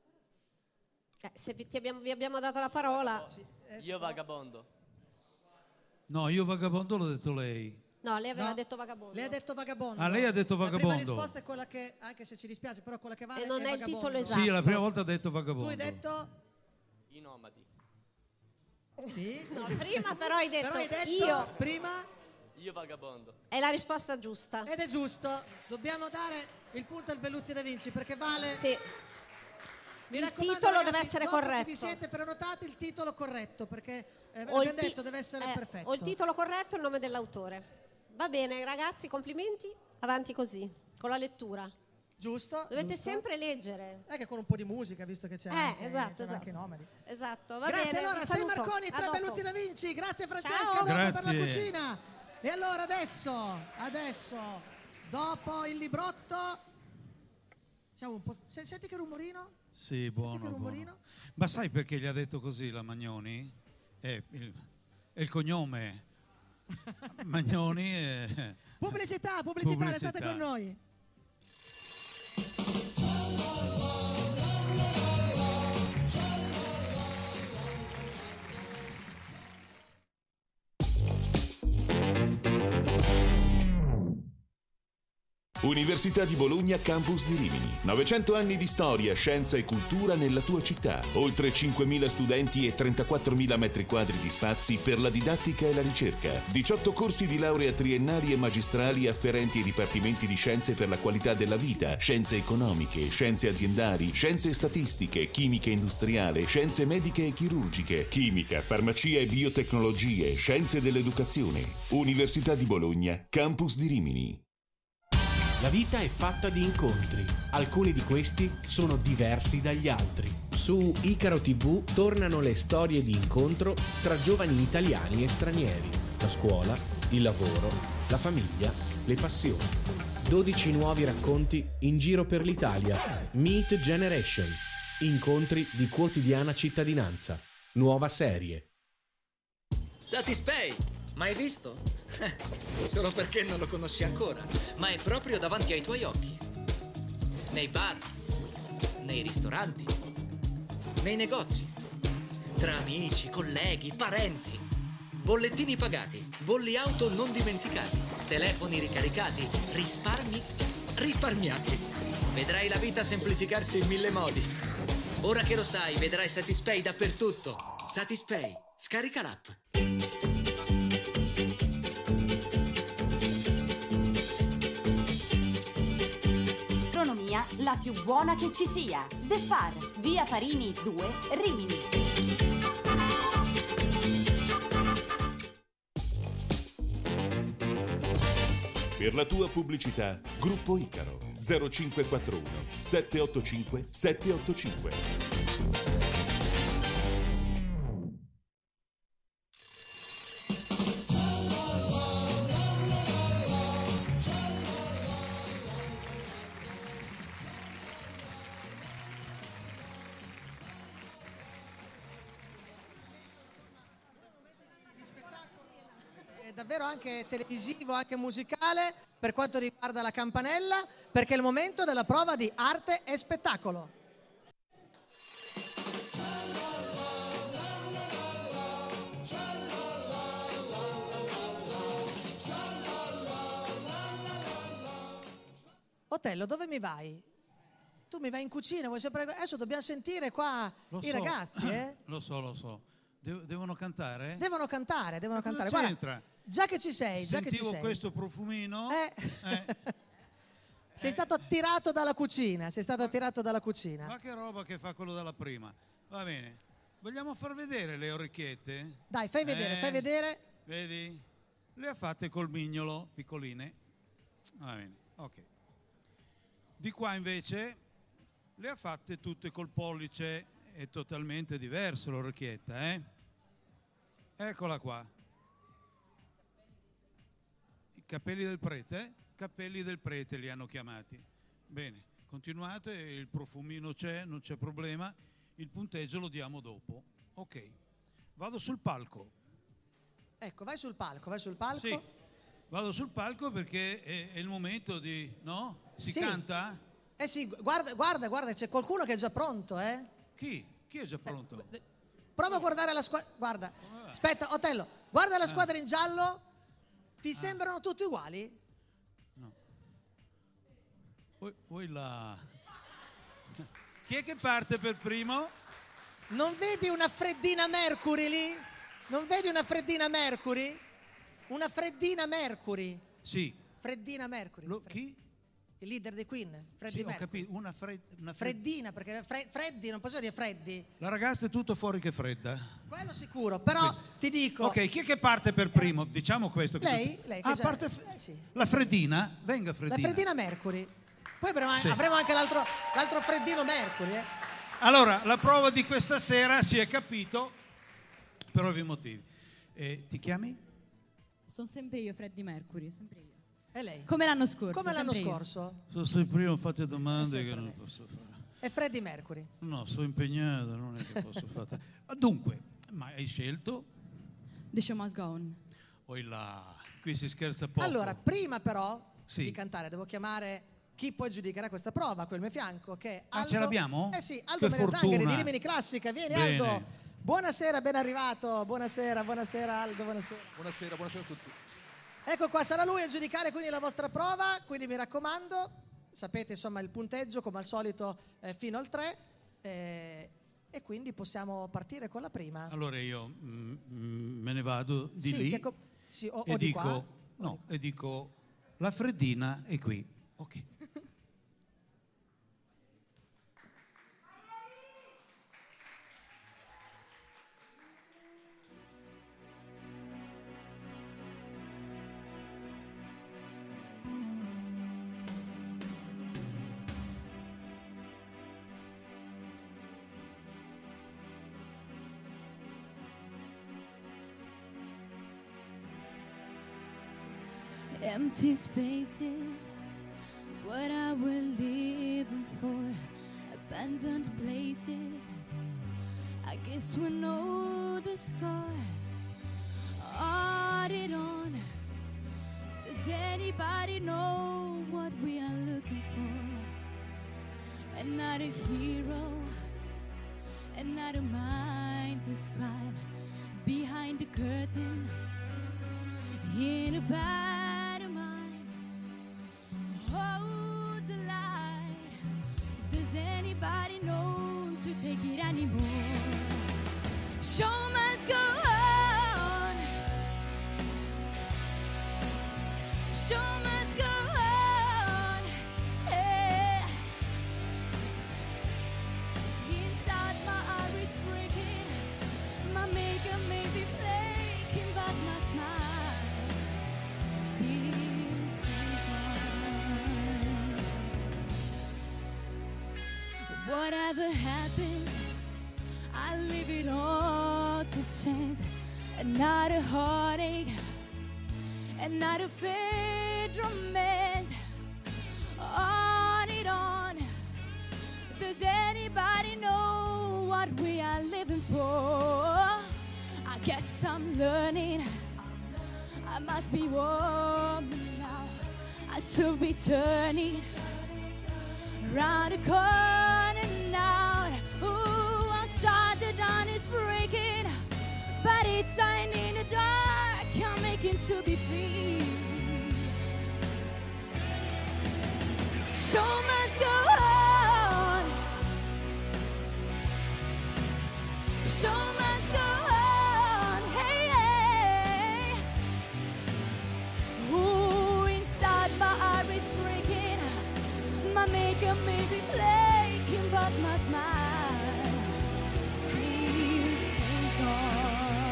Se vi abbiamo dato la parola. Io vagabondo. No, io vagabondo l'ho detto lei. No, lei aveva detto vagabondo. Lei ha detto vagabondo. Ah, lei ha detto vagabondo. La prima risposta è quella che, anche se ci dispiace, però quella che vale E non è il vagabondo. titolo esatto. Sì, la prima volta ha detto vagabondo. Tu hai detto? I nomadi. Sì. No, prima però hai detto, io. Prima? Io vagabondo. È la risposta giusta. Ed è giusto. Dobbiamo dare il punto al Belluzzi Da Vinci perché vale. Sì. Mi Il raccomando, titolo ragazzi, deve essere dopo che corretto. vi siete prenotati il titolo corretto perché O abbiamo il detto deve essere perfetto. O il titolo corretto e il nome dell'autore. Va bene, ragazzi, complimenti. Avanti così, con la lettura. Giusto. Dovete giusto. sempre leggere. Che con un po' di musica, visto che c'è anche, esatto. anche i nomadi. Esatto, va Grazie bene. allora, vi sei saluto. Marconi, A 3 dopo. Belluzzi Da Vinci. Grazie Francesca, Ciao. dopo per la Grazie. cucina. E allora adesso, dopo il librotto, diciamo un po'. Senti che rumorino? Sì, buono. Ma sai perché gli ha detto così la Magnoni? È il cognome. Magnoni è... Pubblicità, restate con noi. Università di Bologna Campus di Rimini. 900 anni di storia, scienza e cultura nella tua città. Oltre 5.000 studenti e 34.000 metri quadri di spazi per la didattica e la ricerca. 18 corsi di laurea triennali e magistrali afferenti ai dipartimenti di scienze per la qualità della vita, scienze economiche, scienze aziendali, scienze statistiche, chimica industriale, scienze mediche e chirurgiche, chimica, farmacia e biotecnologie, scienze dell'educazione. Università di Bologna Campus di Rimini. La vita è fatta di incontri. Alcuni di questi sono diversi dagli altri. Su Icaro TV tornano le storie di incontro tra giovani italiani e stranieri. La scuola, il lavoro, la famiglia, le passioni. 12 nuovi racconti in giro per l'Italia. Meet Generation. Incontri di quotidiana cittadinanza. Nuova serie. Satispay! Mai visto? Solo perché non lo conosci ancora, ma è proprio davanti ai tuoi occhi. Nei bar, nei ristoranti, nei negozi, tra amici, colleghi, parenti. Bollettini pagati, bolli auto non dimenticati, telefoni ricaricati, risparmi risparmiati. Vedrai la vita semplificarsi in 1000 modi. Ora che lo sai, vedrai Satispay dappertutto. Satispay, scarica l'app. La più buona che ci sia. The Spar, via Parini 2, Rimini. Per la tua pubblicità, Gruppo Icaro 0541 785 785. davvero anche televisivo, anche musicale per quanto riguarda la campanella, perché è il momento della prova di arte e spettacolo. Otello, dove mi vai? Tu mi vai in cucina, vuoi sempre... Adesso dobbiamo sentire qua i ragazzi, eh? Lo so. Devono cantare? Devono cantare. Cosa Guarda, c'entra? già che ci sei, Sentivo questo profumino. Sei stato attirato dalla cucina, Ma che roba che fa quello della prima. Va bene. Vogliamo far vedere le orecchiette? Dai, fai vedere. Vedi? Le ha fatte col mignolo, piccoline. Va bene, ok. Di qua invece le ha fatte tutte col pollice, è totalmente diverso l'orecchietta, eh? Eccola qua. I capelli del prete? Capelli del prete li hanno chiamati. Bene, continuate, il profumino c'è, non c'è problema, il punteggio lo diamo dopo. Ok, vado sul palco. Ecco, vai sul palco. Sì, vado sul palco perché è il momento di... no? Si canta? Eh sì, guarda, c'è qualcuno che è già pronto, eh? Chi? Chi è già pronto? Prova a guardare la squadra. Guarda, aspetta, Otello, guarda la squadra in giallo. Ti sembrano tutti uguali? No. Voi là. Chi è che parte per primo? Non vedi una freddina Mercury lì? Non vedi una freddina Mercury? Una freddina Mercury. Sì. Freddina Mercury. Chi? Il leader dei Queen, Freddie Mercury. Ho capito, una freddina, perché Freddy, non posso dire Freddy. La ragazza è tutto fuori che fredda. Quello sicuro, però ti dico... Ok, chi è che parte per primo? Diciamo questo. Lei che parte sì. La freddina? Venga freddina. La freddina Mercury. Poi avremo anche l'altro freddino Mercury, eh. Allora, la prova di questa sera si è capito per ovvi motivi. Ti chiami? Sono sempre io, Freddie Mercury, sempre io. E lei? Come l'anno scorso. Come l'anno scorso? Sono sempre io, non fate domande che non posso fare. È Freddie Mercury. No, sono impegnato, non è che posso fare. Dunque, ma hai scelto? The Show Must Go On. Oi là, qui si scherza poco. Allora, prima però di cantare devo chiamare chi poi giudicherà questa prova, qui al mio fianco, che è Aldo. Ce l'abbiamo? Eh sì, Aldo Che Menezzangheri fortuna. di Rimini Classica. Vieni Bene. Aldo. Buonasera, ben arrivato. Buonasera Aldo, buonasera. Buonasera a tutti. Ecco qua, sarà lui a giudicare quindi la vostra prova, quindi mi raccomando, sapete insomma il punteggio come al solito fino al 3 e quindi possiamo partire con la prima. Allora io me ne vado di lì o e di dico, qua. no, e dico la freddina è qui. Ok. Empty spaces, what I will live in for. Abandoned places, I guess we know the score. On it on. Does anybody know what we are looking for? Another hero, another mind to describe. Behind the curtain, in a bad mind. Hold the light. Does anybody know to take it anymore? Show must go on. Show must go on. Hey. Inside my heart is breaking. My makeup may be flaking, but my smile still stays on. Whatever happens, I leave it all to chance. Another heartache, another fade romance. On it on. Does anybody know what we are living for? I guess I'm learning. I'm must be warm now. I should be turning round the corner now. Ooh, outside the dawn is breaking, but it's shine in the dark. I'm making to be free. Show must go on. Show must go on. Hey, hey. Ooh, inside my heart is breaking. My makeup may be flaking, but my smile still stays on.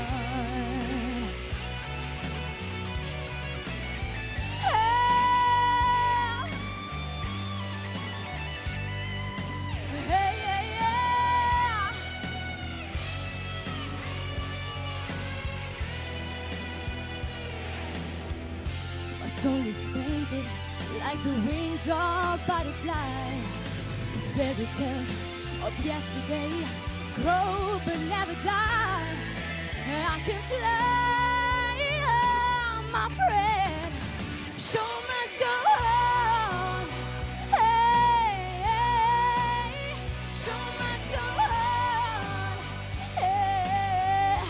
Soul is painted like the wings of butterfly. The fairy tales of yesterday grow but never die. I can fly, my friend. Show must go on. Hey, hey. Show must go on. Hey.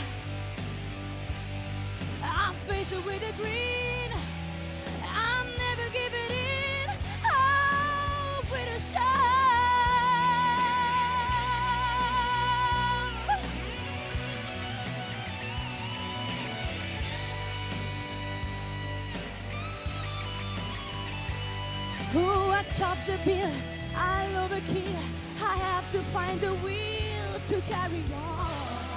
I face it with a green. Give it in, oh, with a show. Ooh, I top the bill, I'll overkill. I have to find the will to carry on.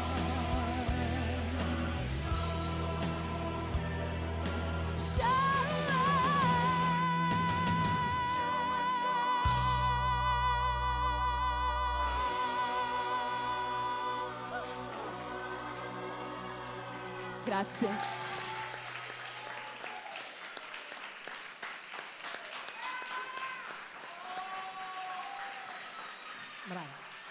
Grazie. Bravo.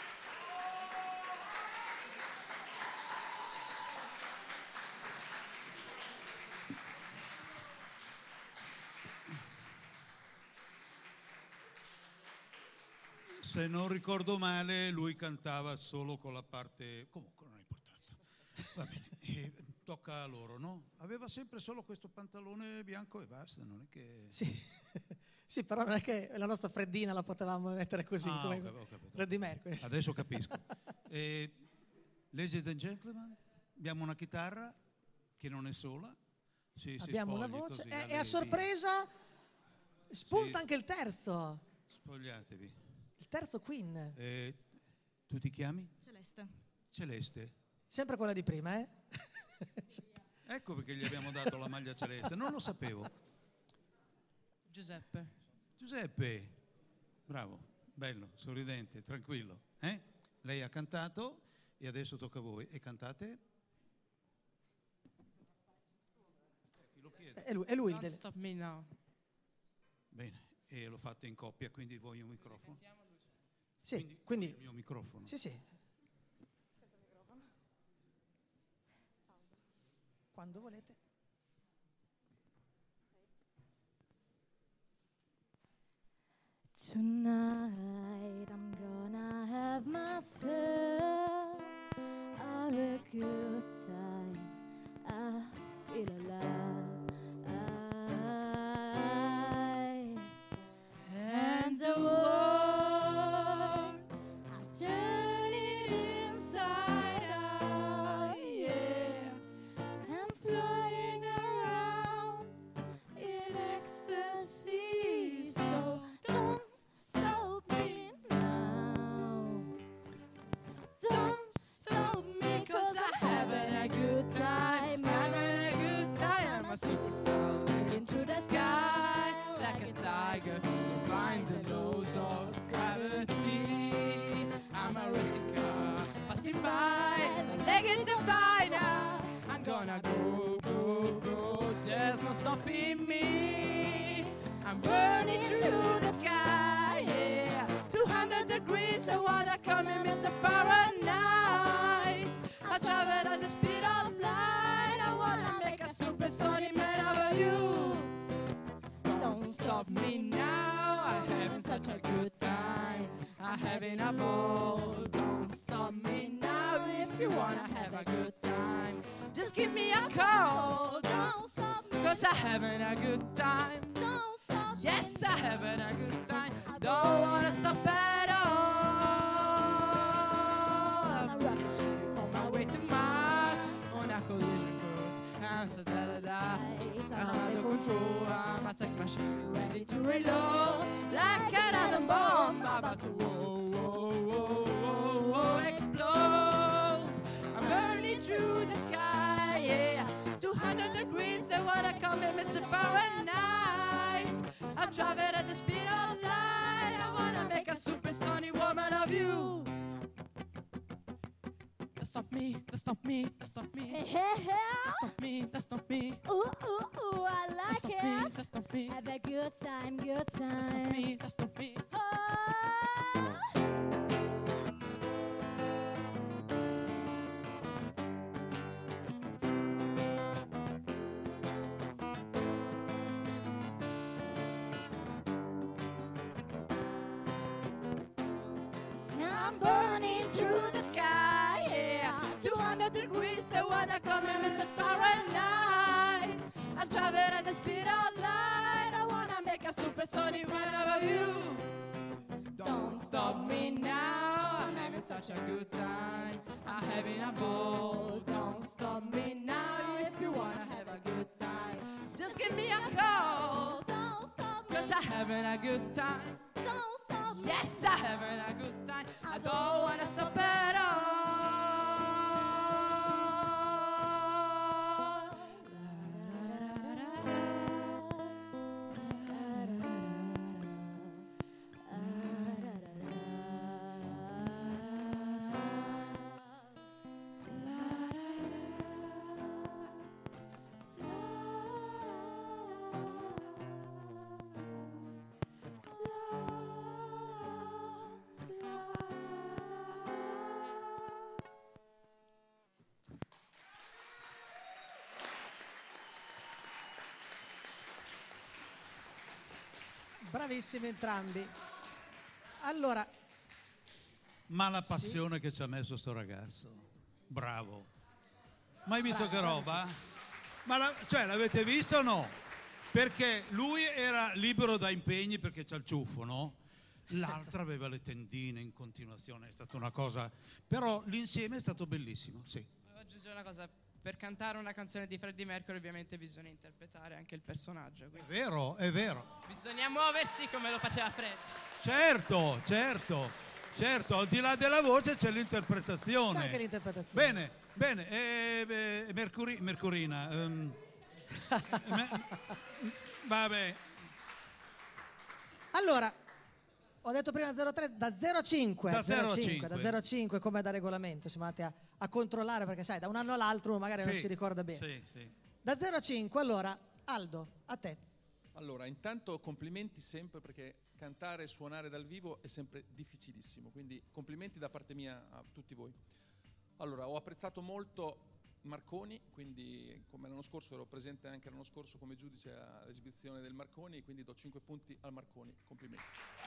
Se non ricordo male, lui cantava solo con la parte... Comunque non ha importanza. Va bene. E tocca a loro, no? Aveva sempre solo questo pantalone bianco e basta, non è che... Sì, sì, però non è che la nostra Freddina la potevamo mettere così, come ho capito. Freddie Mercury. Adesso capisco. Ladies and gentlemen, abbiamo una chitarra che non è sola. Abbiamo una voce e a sorpresa spunta anche il terzo. Spogliatevi. Il terzo Queen. Tu ti chiami? Celeste. Celeste. Sempre quella di prima, eh? Ecco perché gli abbiamo dato la maglia celeste, non lo sapevo. Giuseppe. Giuseppe, bravo, bello, sorridente, tranquillo. Lei ha cantato e adesso tocca a voi. E cantate? Chi lo chiede? È lui il Don't Stop Me Now. Bene, e lo fate in coppia, quindi voi un microfono? Sì, quindi il mio microfono. Sì, sì. Quando volete. Tonight I'm gonna have myself a real good time. I feel alive. And the world, I turn it inside out, yeah. I'm floating around in ecstasy, so don't stop me now. Don't stop me, 'cause I'm having a good time, having a good time. I'm a superstar, into the sky like a tiger, defying the laws of gravity. I'm a racing car passing by, I'm legging the now. I'm gonna go, go, go, there's no stopping me. I'm burning through the sky, yeah. 200 degrees, the water coming, Mr. Fahrenheit. I travel at the speed of light. I wanna make a supersonic man of such a good time. I'm having a ball. Don't stop me now if you wanna have a good time. Just give me a call. Don't stop me. 'Cause I'm having a good time. Don't stop me. Yes, I'm having a good time. Don't wanna stop at all. I'm a rocket ship on my way to Mars. On a collision course. I'm so da-da-da. I'm under control. I'm a sex machine ready to reload. Like an atom bomb. About to whoa, whoa, whoa, whoa, whoa, explode. I'm burning through the sky, yeah. 200 degrees, the water coming, Mr. Fahrenheit. I travel at the speed of light. I wanna make a supersonic woman of you. Stop me, stop me, stop me. Hey, hey, hey. Stop me, stop me. Ooh, ooh, ooh, I like Stop it. me, stop me. Have a good time, good time. Stop me, stop me. Oh. I'm burning through the sky, yeah. 200 degrees, the water coming, Mr. Fahrenheit. I travel at the speed of light. I wanna make a supersonic run over you. Don't stop me now. I'm having such a good time. I'm having a ball. Don't stop me now if you wanna have a good time. Just give me a call. Don't stop me. 'Cause I'm having a good time. Don't stop me. Yes, I'm having a good time. I don't wanna stop at all. Bravissimi entrambi. Allora, Ma la passione che ci ha messo sto ragazzo. Bravo. Mai visto Bravo, che roba? Ma cioè, l'avete visto o no? Perché lui era libero da impegni perché c'ha il ciuffo, no? L'altra aveva le tendine in continuazione, è stata una cosa... Però l'insieme è stato bellissimo, sì. Volevo aggiungere una cosa. Per cantare una canzone di Freddie Mercury ovviamente bisogna interpretare anche il personaggio. È vero, è vero. Bisogna muoversi come lo faceva Freddie. Certo, certo, certo, al di là della voce c'è l'interpretazione. c'è anche l'interpretazione. Bene, Mercurina. Vabbè. Allora, ho detto prima 03, da 05. Da 05 come da regolamento, siamo andati a controllare perché sai, da un anno all'altro magari non si ricorda bene. Sì. Da 05, allora, Aldo, a te. Allora, intanto complimenti sempre perché cantare e suonare dal vivo è sempre difficilissimo, quindi complimenti da parte mia a tutti voi. Allora, ho apprezzato molto Marconi, quindi come l'anno scorso ero presente anche l'anno scorso come giudice all'esibizione del Marconi, quindi do 5 punti al Marconi, complimenti.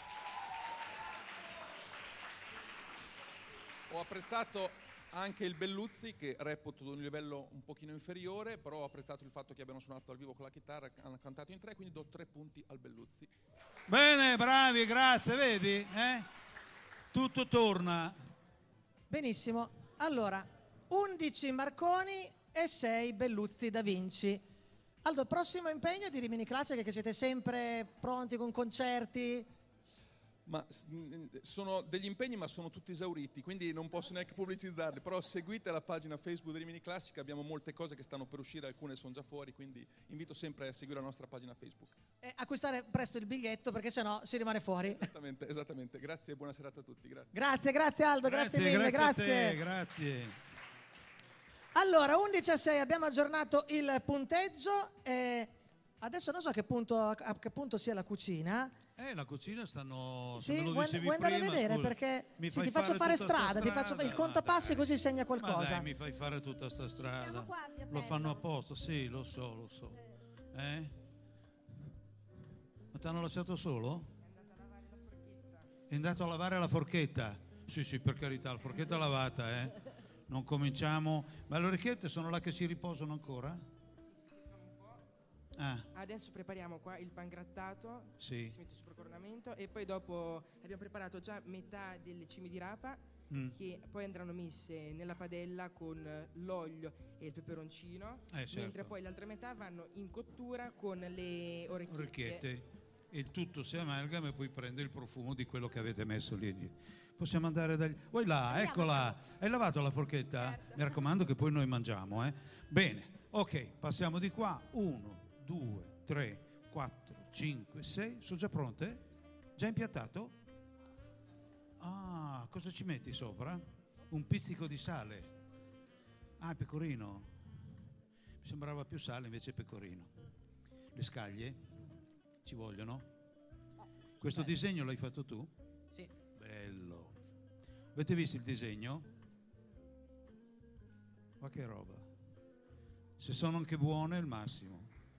Ho apprezzato anche il Belluzzi, che reputo ad un livello un pochino inferiore, però ho apprezzato il fatto che abbiano suonato al vivo con la chitarra, hanno cantato in 3, quindi do 3 punti al Belluzzi. Bene, bravi, grazie, vedi? Tutto torna. Benissimo. Allora, 11 Marconi e 6 Belluzzi da Vinci. Aldo, prossimo impegno di Rimini Classiche, che siete sempre pronti con concerti? Ma sono degli impegni, ma sono tutti esauriti, quindi non posso neanche pubblicizzarli, però seguite la pagina Facebook di Rimini Classica, abbiamo molte cose che stanno per uscire, alcune sono già fuori, quindi invito sempre a seguire la nostra pagina Facebook. E acquistare presto il biglietto perché sennò si rimane fuori. Esattamente, grazie e buona serata a tutti, grazie. Grazie Aldo, grazie mille, grazie. A te, grazie. Allora, 11 a 6 abbiamo aggiornato il punteggio e adesso non so a che punto sia la cucina. La cucina stanno... Sì, me lo vuoi dicevi andare a prima, vedere scusa. perché Mi sì, fai ti faccio fare tutta sta strada, ti faccio il contapassi così segna Ma qualcosa. dai, mi fai fare tutta sta strada. quasi a Lo terra. fanno apposta, sì, lo so. Ma ti hanno lasciato solo? È andato a lavare la forchetta? Sì, per carità, la forchetta lavata, Non cominciamo. Ma le orecchiette sono là che si riposano ancora? Adesso prepariamo qua il pangrattato, Sì. si mette sopra cornamento e poi dopo abbiamo preparato già metà delle cime di rapa che poi andranno messe nella padella con l'olio e il peperoncino, certo. mentre poi l'altra metà vanno in cottura con le orecchiette. E il tutto si amalgama e poi prende il profumo di quello che avete messo lì. Possiamo andare dagli... Voi là, eccola. Hai lavato la forchetta? Certo. Mi raccomando che poi noi mangiamo, Bene, ok, passiamo di qua. 1, 2, 3, 4, 5, 6. Sono già pronte? Già impiattato? Ah, cosa ci metti sopra? Un pizzico di sale. Ah, pecorino. Mi sembrava più sale, invece pecorino. Le scaglie? Ci vogliono? Questo disegno l'hai fatto tu? Sì. Bello. Avete visto il disegno? Ma che roba. Se sono anche buone è il massimo.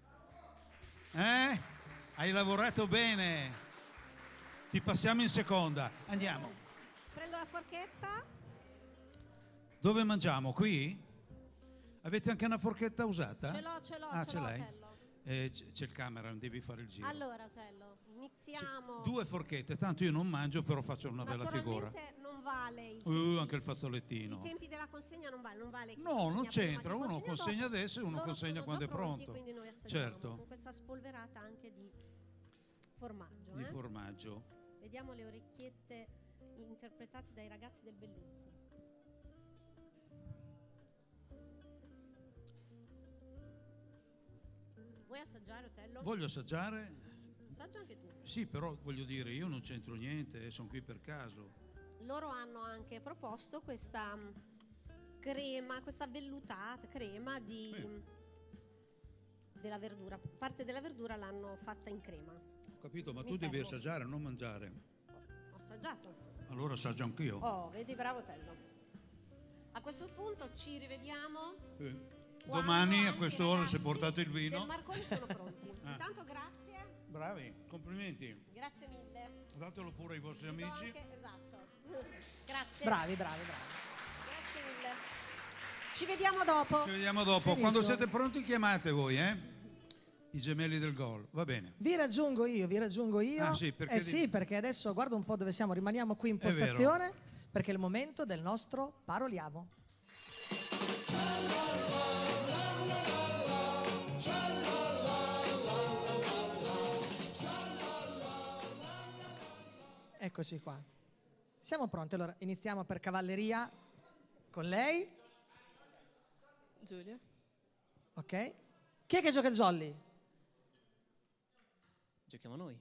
Hai lavorato bene. Ti passiamo in seconda. Andiamo. Prendo la forchetta. Dove mangiamo? Qui? Avete anche una forchetta usata? Ce l'ho, ce l'hai? Otello. C'è il camera, devi fare il giro. Allora, Otello, iniziamo. 2 forchette, tanto io non mangio, però faccio una bella figura. Naturalmente non vale Anche il fazzolettino. i tempi della consegna non vale che No, non consegna prima, c'entra, che uno consegna dopo. adesso e uno Loro consegna sono quando già è pronti, pronto. quindi noi assaggiamo Certo. con questa spolverata anche di formaggio. Di formaggio. Vediamo le orecchiette interpretate dai ragazzi del Belluzzi. Vuoi assaggiare, Otello? Voglio assaggiare. Assaggia anche tu. Sì, però voglio dire, io non c'entro niente, sono qui per caso. Loro hanno anche proposto questa crema, questa vellutata crema della verdura. Parte della verdura l'hanno fatta in crema. Ho capito, ma Mi tu devi fermo. assaggiare, non mangiare. Ho assaggiato. Allora assaggio anch'io. Oh, vedi, bravo Tello. A questo punto ci rivediamo. Domani a quest'ora, se portate il vino. Del Marconi sono pronti. Intanto grazie. Bravi, complimenti. Grazie mille. Datelo pure ai vostri Vi do amici. anche- esatto. Grazie. Bravi. Grazie mille. Ci vediamo dopo. Ci vediamo dopo. Benissimo. Quando siete pronti chiamate voi, I gemelli del gol. Va bene. Vi raggiungo io. Ah, sì, perché sì, perché adesso guarda un po' dove siamo, rimaniamo qui in È vero. postazione, perché è il momento del nostro Paroliamo. Eccoci qua. Siamo pronti, allora iniziamo per cavalleria con lei. Giulia. Ok. Chi è che gioca il jolly? Giochiamo noi.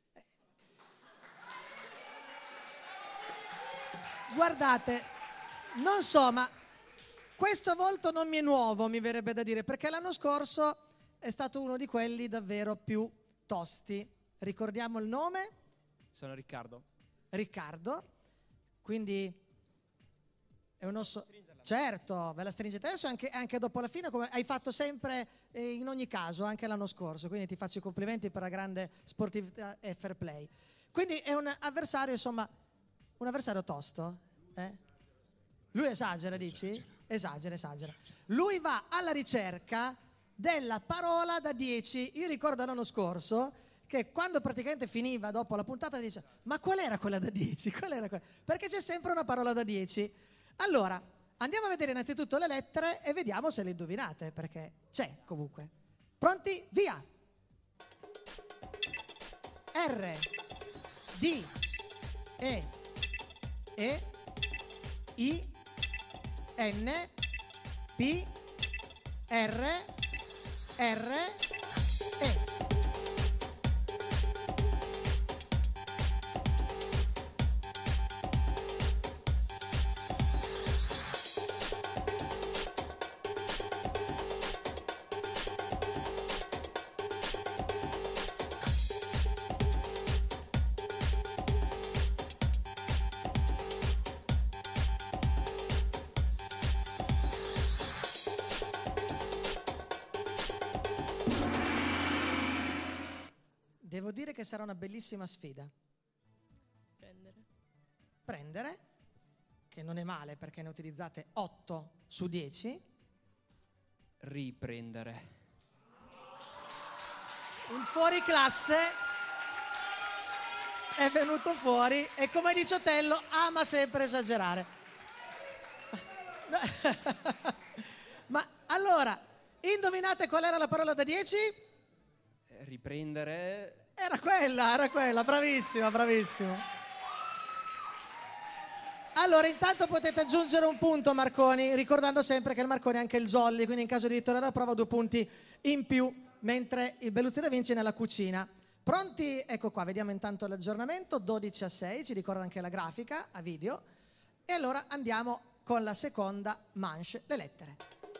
Guardate, non so, ma questo volto non mi è nuovo, mi verrebbe da dire, perché l'anno scorso è stato uno di quelli davvero più tosti. Ricordiamo il nome? Sono Riccardo. Riccardo, quindi è un osso. Certo, ve la stringete adesso anche dopo la fine, come hai fatto sempre in ogni caso, anche l'anno scorso, quindi ti faccio i complimenti per la grande sportività e fair play. Quindi è un avversario, insomma, un avversario tosto. Lui esagera, dici? Esagera. Lui va alla ricerca della parola da 10. Io ricordo l'anno scorso che quando praticamente finiva dopo la puntata dice: ma qual era quella da 10? Qual era quella? Perché c'è sempre una parola da 10. Allora, andiamo a vedere innanzitutto le lettere e vediamo se le indovinate, perché c'è comunque. Pronti? Via! R, D, E, I, N, P, R, E. Devo dire che sarà una bellissima sfida. Prendere. prendere, che non è male perché ne utilizzate 8 su 10. Riprendere. Il fuoriclasse è venuto fuori e, come dice Otello, ama sempre esagerare. Ma allora, indovinate qual era la parola da 10? Riprendere. Era quella, bravissima, bravissima. Allora, intanto potete aggiungere un punto, Marconi, ricordando sempre che il Marconi è anche il jolly, quindi in caso di vittoria alla prova 2 punti in più, mentre il Belluzzi da Vinci è nella cucina. Pronti? Ecco qua, vediamo intanto l'aggiornamento, 12-6, ci ricorda anche la grafica a video. E allora andiamo con la seconda manche, le lettere.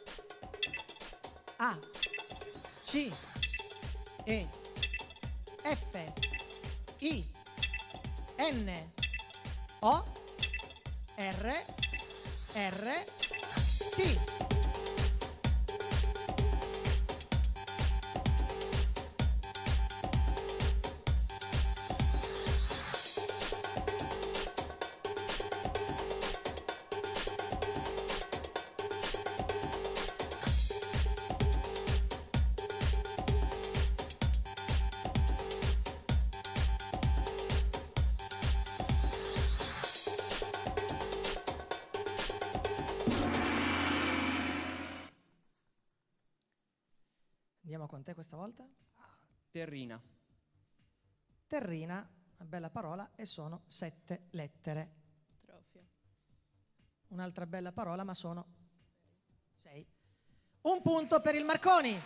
A, C, E, F, I, N, O, R, R, T. Andiamo con te questa volta? Terrina. Terrina, una bella parola, e sono 7 lettere. Trofio. Un'altra bella parola, ma sono 6. Un punto per il Marconi.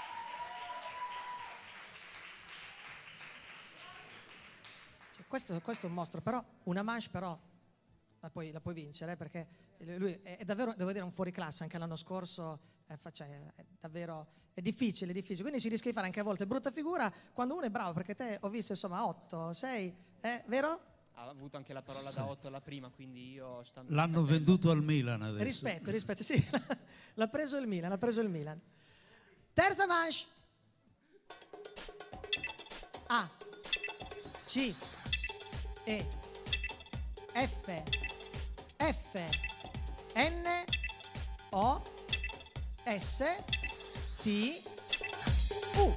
Cioè, questo è un mostro, però una manche però la puoi vincere, perché lui è davvero, devo dire, un fuoriclasse. Anche l'anno scorso è davvero difficile, quindi si rischia di fare anche a volte brutta figura quando uno è bravo, perché te ho visto insomma 8, 6, vero? Ha avuto anche la parola da 8 alla prima, quindi io stando... L'hanno venduto al Milan adesso. Rispetto, sì, l'ha preso il Milan. Terza manche. A, C, E, F, N, O, S, T, U.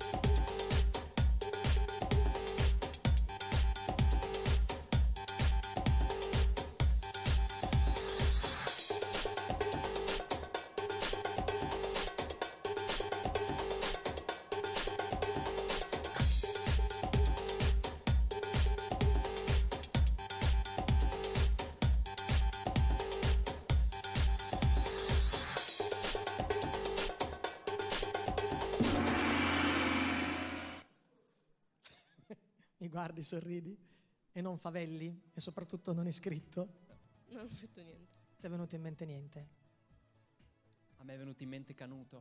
Mi guardi, sorridi e non favelli, e soprattutto non iscritto. Non ho scritto niente. Ti è venuto in mente niente? A me è venuto in mente Canuto.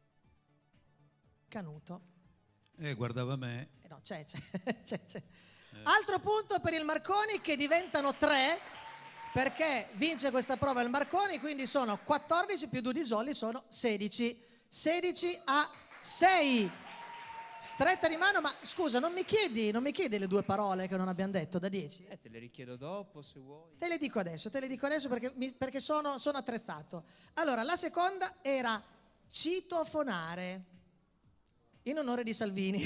Canuto. Guardava me. No, c'è. Altro punto per il Marconi, che diventano 3, perché vince questa prova il Marconi, quindi sono 14 più 2 di Jolly, sono 16. 16-6. Stretta di mano, ma scusa, non mi chiedi le 2 parole che non abbiamo detto da 10? Te le richiedo dopo, se vuoi. Te le dico adesso perché sono attrezzato. Allora, la seconda era citofonare, in onore di Salvini.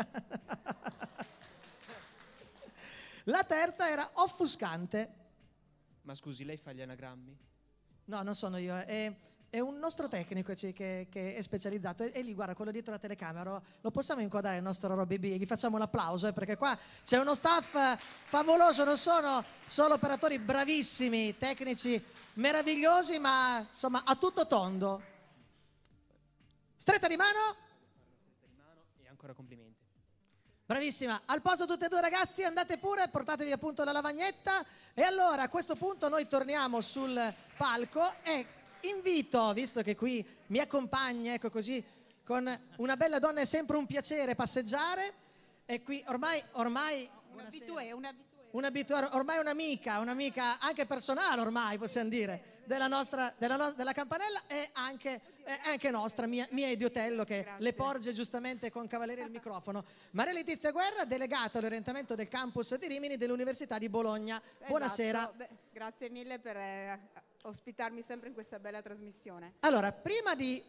La terza era offuscante. Ma scusi, lei fa gli anagrammi? No, non sono io, è un nostro tecnico che è specializzato, e lì, guarda, quello dietro la telecamera, lo possiamo inquadrare il nostro Roby B, gli facciamo un applauso, perché qua c'è uno staff favoloso, non sono solo operatori bravissimi, tecnici meravigliosi, ma insomma a tutto tondo. Stretta di mano? E ancora complimenti. Bravissima, al posto tutte e 2 ragazzi, andate pure, portatevi appunto la lavagnetta, e allora a questo punto noi torniamo sul palco e invito, visto che qui mi accompagna, ecco così, con una bella donna è sempre un piacere passeggiare, e qui ormai ormai un'amica anche personale, ormai possiamo dire, della Campanella, e anche è anche nostra, mia idiotello che le porge giustamente con cavaliere il microfono. Maria Letizia Guerra, delegata all'orientamento del campus di Rimini dell'Università di Bologna. Buonasera. Esatto. Beh, grazie mille per ospitarmi sempre in questa bella trasmissione. Allora, prima di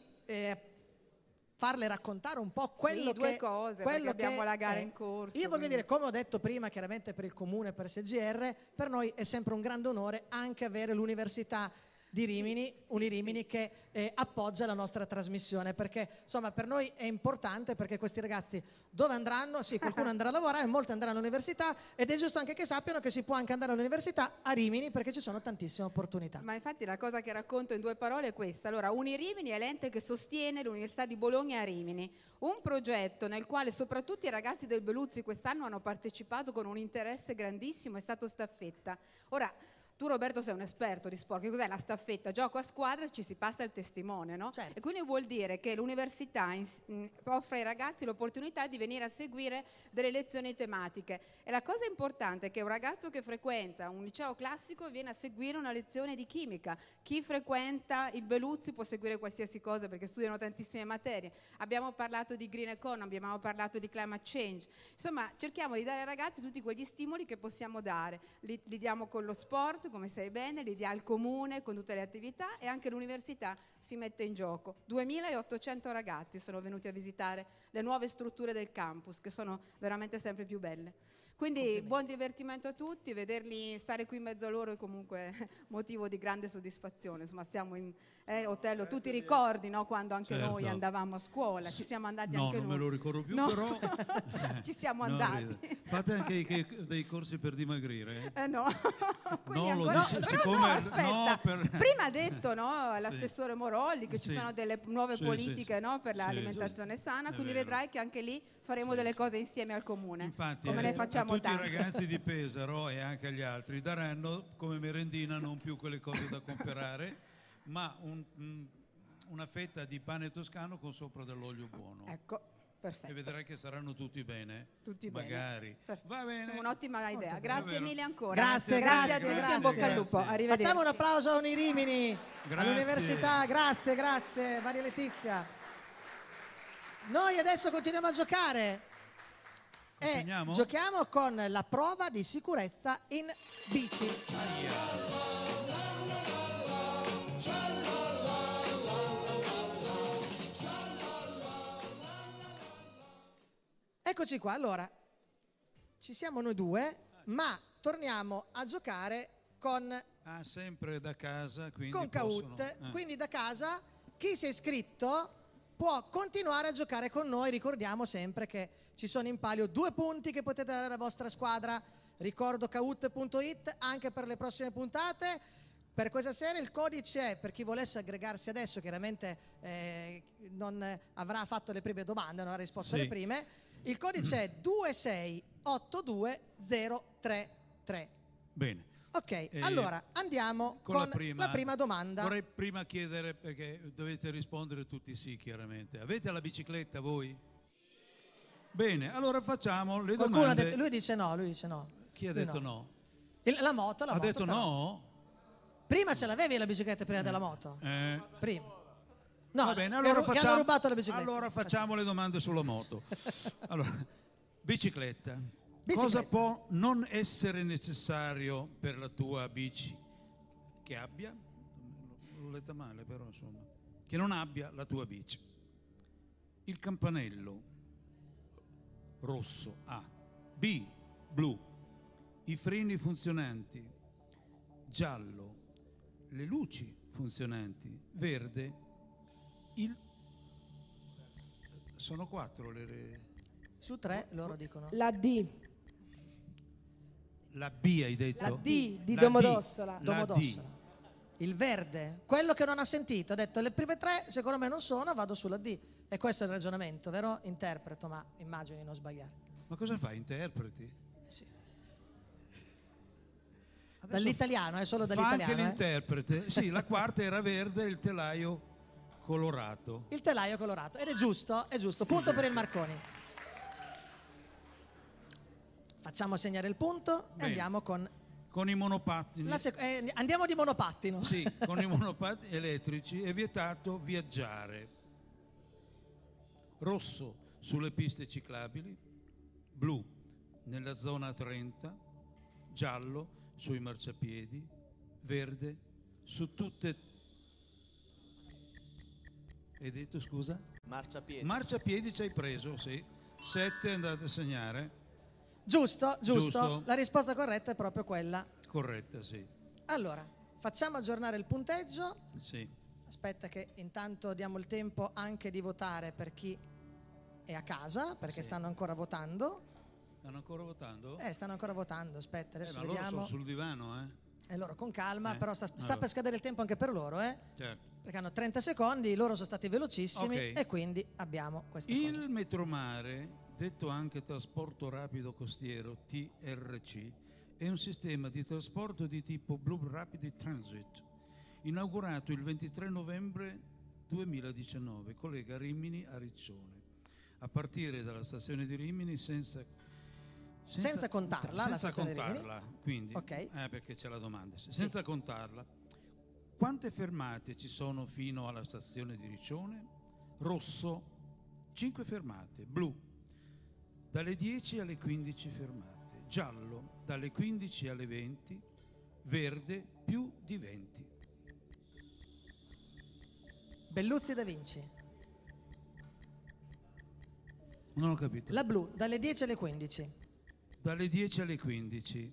farle raccontare un po' quello due che cose, quello perché abbiamo che la gara è. in corso. Io voglio quindi- dire, come ho detto prima, chiaramente per il comune, per SGR, per noi è sempre un grande onore anche avere l'Università di Rimini, Unirimini, che appoggia la nostra trasmissione, perché insomma per noi è importante, perché questi ragazzi dove andranno? Sì, qualcuno andrà a lavorare, molti andranno all'università, ed è giusto anche che sappiano che si può anche andare all'università a Rimini, perché ci sono tantissime opportunità. Ma infatti la cosa che racconto in 2 parole è questa. Allora, Unirimini è l'ente che sostiene l'Università di Bologna a Rimini, un progetto nel quale soprattutto i ragazzi del Beluzzi quest'anno hanno partecipato con un interesse grandissimo, è stato staffetta. Ora, tu Roberto sei un esperto di sport, che cos'è la staffetta? Gioco a squadra e ci si passa il testimone, no? Certo. E quindi vuol dire che l'università offre ai ragazzi l'opportunità di venire a seguire delle lezioni tematiche. E la cosa importante è che un ragazzo che frequenta un liceo classico viene a seguire una lezione di chimica. Chi frequenta il Beluzzi può seguire qualsiasi cosa perché studiano tantissime materie. Abbiamo parlato di green economy, abbiamo parlato di climate change. Insomma, cerchiamo di dare ai ragazzi tutti quegli stimoli che possiamo dare. Li diamo con lo sport, come sai bene, li dia al comune con tutte le attività, e anche l'università si mette in gioco. 2800 ragazzi sono venuti a visitare le nuove strutture del campus, che sono veramente sempre più belle. Quindi buon divertimento a tutti, vederli stare qui in mezzo a loro è comunque motivo di grande soddisfazione. Insomma, siamo in Otello, tu ti ricordi, no? Quando anche noi Certo. andavamo a scuola, ci siamo andati No, anche non noi. me lo ricordo più, No. però Ci siamo non andati. ride. Fate anche dei corsi per dimagrire? No, quindi No, lo ancora- dice- però siccome- no, aspetta, no, per- prima ha detto l'assessore Morolli che ci Sì. sono delle nuove Sì, politiche sì, no, per sì, l'alimentazione sana, È quindi vero. vedrai che anche lì faremo delle cose insieme al comune, Infatti, come ne a facciamo tutti tante. i ragazzi di Pesaro e anche agli altri daranno come merendina non più quelle cose da comprare, ma una fetta di pane toscano con sopra dell'olio buono. Ecco, perfetto. E vedrai che saranno tutti bene. Tutti magari. bene. Va bene. Un'ottima idea. È Grazie vero. mille ancora. Grazie, grazie a tutti, grazie. in bocca al lupo. Grazie. Arrivederci. Facciamo un applauso a Unirimini, Grazie. all'università, grazie Maria Letizia. Noi adesso continuiamo a giocare Continuiamo? e giochiamo con la prova di sicurezza in bici. Eccoci qua, allora ci siamo noi due, ma torniamo a giocare con Sempre da casa, quindi con possono- Kahoot, quindi da casa chi si è iscritto può continuare a giocare con noi. Ricordiamo sempre che ci sono in palio 2 punti che potete dare alla vostra squadra. Ricordo kahoot.it anche per le prossime puntate. Per questa sera il codice è, per chi volesse aggregarsi adesso, chiaramente non avrà fatto le prime domande, non avrà risposto alle prime. Il codice è 2682033. Bene. Ok, allora andiamo con la prima domanda. Vorrei prima chiedere, perché dovete rispondere tutti sì, chiaramente. Avete la bicicletta voi? Bene, allora facciamo le Qualcuno ha domande. detto, lui dice no. Chi ha Lui detto no? La moto. Ha detto però. no? Prima ce l'avevi la bicicletta prima della moto? Prima. No, Va bene, gli allora hanno facciamo, rubato la bicicletta. allora facciamo le domande sulla moto. Allora, bicicletta. Bicicletta. Cosa può non essere necessario per la tua bici che abbia? L'ho letta male, però insomma. Che non abbia la tua bici. Il campanello rosso A. B. Blu. I freni funzionanti. Giallo. Le luci funzionanti. Verde. Sono 4 le... Su 3 loro dicono. La D. La B hai detto? La D di La Domodossola. D. La D. Il verde, quello che non ha sentito, ha detto le prime 3 secondo me non sono, vado sulla D. E questo è il ragionamento, vero? Interpreto, ma immagino di non sbagliare. Ma cosa fai? Interpreti? Sì. Dall'italiano, è solo Fa dall'italiano. anche l'interprete. Sì, la quarta era verde, il telaio colorato. Il telaio colorato. Ed è giusto. Punto per il Marconi. Facciamo segnare il punto e Bene. andiamo con Con i monopattini. Andiamo di monopattino. Sì, con i monopattini elettrici è vietato viaggiare. Rosso sulle piste ciclabili, blu nella zona 30, giallo sui marciapiedi, verde su tutte. Hai detto scusa? Marciapiedi. Marciapiedi ci hai preso, sì. 7 andate a segnare. Giusto. La risposta corretta è proprio quella. Corretta, sì. Allora, facciamo aggiornare il punteggio. Sì. Aspetta che intanto diamo il tempo anche di votare per chi è a casa, perché Sì. stanno ancora votando. Stanno ancora votando? Stanno ancora votando, aspetta, adesso ma loro vediamo. sono sul divano, E loro con calma, però sta allora. per scadere il tempo anche per loro, Certo. perché hanno 30 secondi, loro sono stati velocissimi Ok. e quindi abbiamo questa Il cosa. metromare, detto anche trasporto rapido costiero, TRC, è un sistema di trasporto di tipo Blue Rapid Transit, inaugurato il 23 novembre 2019, collega Rimini a Riccione, a partire dalla stazione di Rimini senza contarla, la stazione di Rimini. contarla, quindi, Ok. perché c'è la domanda, senza contarla. Quante fermate ci sono fino alla stazione di Riccione? Rosso, 5 fermate. Blu, dalle 10 alle 15 fermate. Giallo, dalle 15 alle 20. Verde, più di 20. Belluzzi da Vinci. Non ho capito. La blu, dalle 10 alle 15. Dalle 10 alle 15.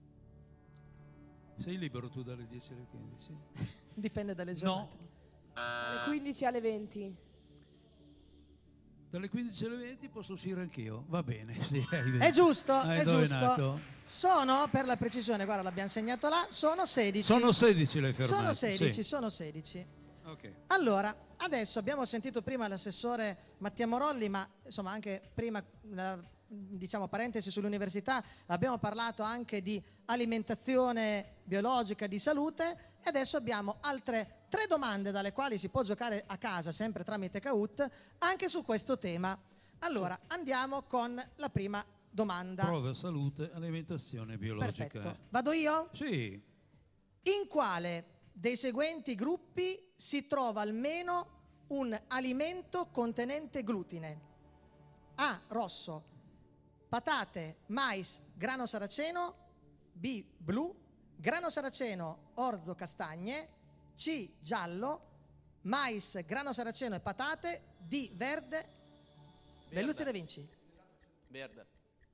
Sei libero tu dalle 10 alle 15? Dipende dalle giornate. Dalle 15 alle 20. Dalle 15 alle 20 posso uscire anch'io. Va bene. Sì, È giusto, Hai è indovinato. giusto. Sono, per la precisione, guarda, l'abbiamo segnato là, sono 16. Sono 16 le fermate. Sono 16, sì. sono 16. Ok. Allora, adesso abbiamo sentito prima l'assessore Mattia Morolli, ma insomma anche prima, diciamo parentesi sull'università, abbiamo parlato anche di alimentazione biologica, di salute, e adesso abbiamo altre 3 domande dalle quali si può giocare a casa, sempre tramite Kahoot, anche su questo tema. Allora, andiamo con la prima domanda. Prova salute, alimentazione biologica. Perfetto. Vado io? Sì. In quale dei seguenti gruppi si trova almeno un alimento contenente glutine? A. Rosso, patate, mais, grano saraceno. B. Blu, grano saraceno, orzo, castagne. C. Giallo, mais, grano saraceno e patate. D. Verde. Belluzzi da Vinci. Verde.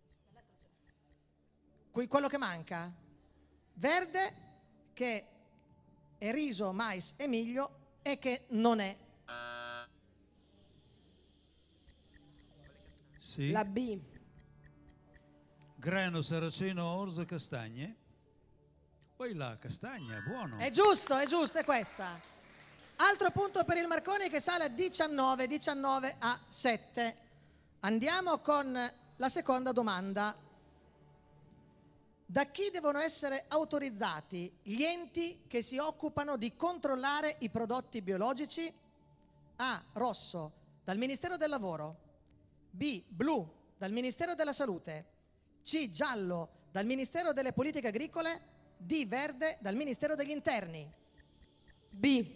Quello che manca? Verde, che è riso, mais e miglio, e che non è. Sì. La B. Grano, saraceno, orzo e castagne. Poi la castagna, buono. È giusto, è questa. Altro punto per il Marconi che sale a 19 a 7. Andiamo con la seconda domanda. Da chi devono essere autorizzati gli enti che si occupano di controllare i prodotti biologici? A. Rosso, dal Ministero del Lavoro. B. Blu, dal Ministero della Salute. C. Giallo, dal Ministero delle Politiche Agricole. D. Verde, dal Ministero degli Interni. B.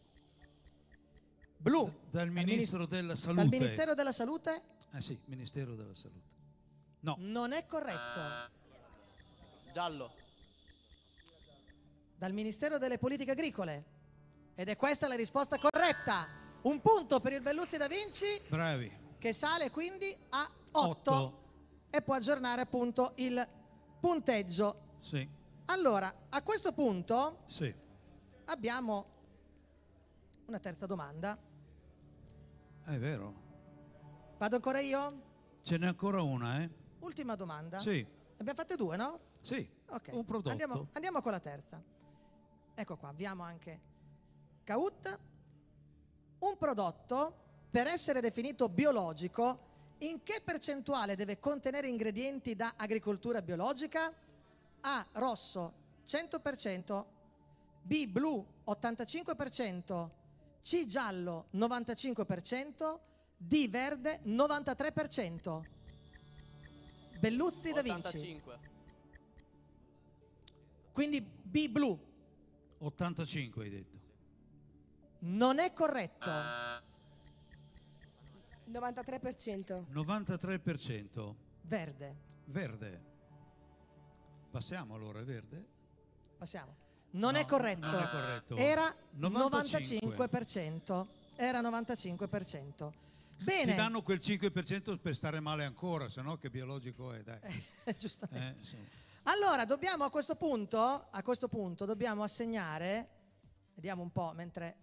Blu. Dal Ministro della Salute. Dal Ministero della Salute? Ah sì, Ministero della Salute. No. Non è corretto. Giallo. Dal Ministero delle Politiche Agricole. Ed è questa la risposta corretta. Un punto per il Belluzzi da Vinci, Bravi. che sale quindi a 8 e può aggiornare appunto il punteggio. Sì. Allora, a questo punto Sì. abbiamo una terza domanda. È vero. Vado ancora io? Ce n'è ancora una, eh? Ultima domanda. Sì. Ne abbiamo fatte 2, no? Sì. Ok. Un prodotto. Andiamo con la terza. Ecco qua, abbiamo anche Kahoot. Un prodotto, per essere definito biologico, in che percentuale deve contenere ingredienti da agricoltura biologica? A. Rosso 100%, B. Blu 85%, C. Giallo 95%, D. Verde 93%. Belluzzi da Vinci. 85. quindi B blu. 85 hai detto. Non è corretto. 93%. 93%. Verde. Verde. Passiamo allora, verde? Passiamo. Non No, è corretto. non è corretto. Era 95%. 95%. Era 95%. Bene. Ti danno quel 5% per stare male ancora, se no che biologico è, dai. Giustamente. Sì. Allora, dobbiamo a questo punto dobbiamo assegnare, vediamo un po',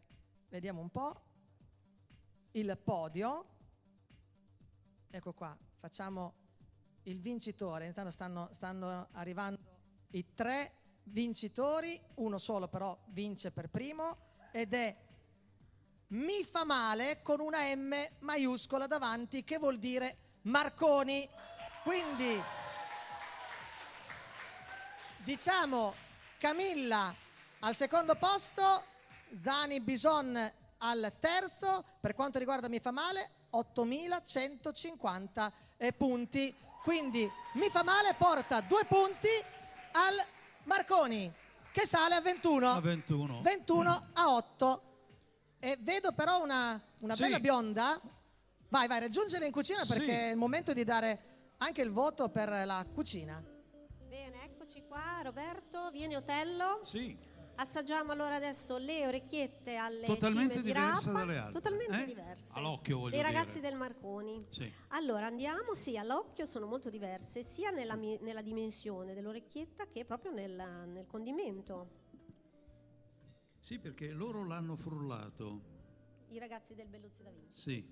il podio. Ecco qua, facciamo il vincitore. Intanto stanno arrivando i 3 vincitori, uno solo però vince per primo ed è Mi fa male con una M maiuscola davanti, che vuol dire Marconi. Quindi diciamo Camilla al secondo posto, Zani Bison al terzo. Per quanto riguarda Mi fa male, 8.150 punti. Quindi Mi fa male porta 2 punti al Marconi, che sale a 21. A 21. 21 a 8. E vedo però una bella bionda. Vai, raggiungere in cucina perché Sì. è il momento di dare anche il voto per la cucina. Bene, eccoci qua, Roberto, vieni Otello. Sì. Assaggiamo allora adesso le orecchiette alle Totalmente cime di diverse rapa. dalle altre. Totalmente diverse. All'occhio voglio Dei dire. ragazzi del Marconi. Sì. Allora andiamo, sì, all'occhio sono molto diverse, sia nella dimensione dell'orecchietta che proprio nel condimento. Sì, perché loro l'hanno frullato. I ragazzi del Belluzzi da Vinci. Sì.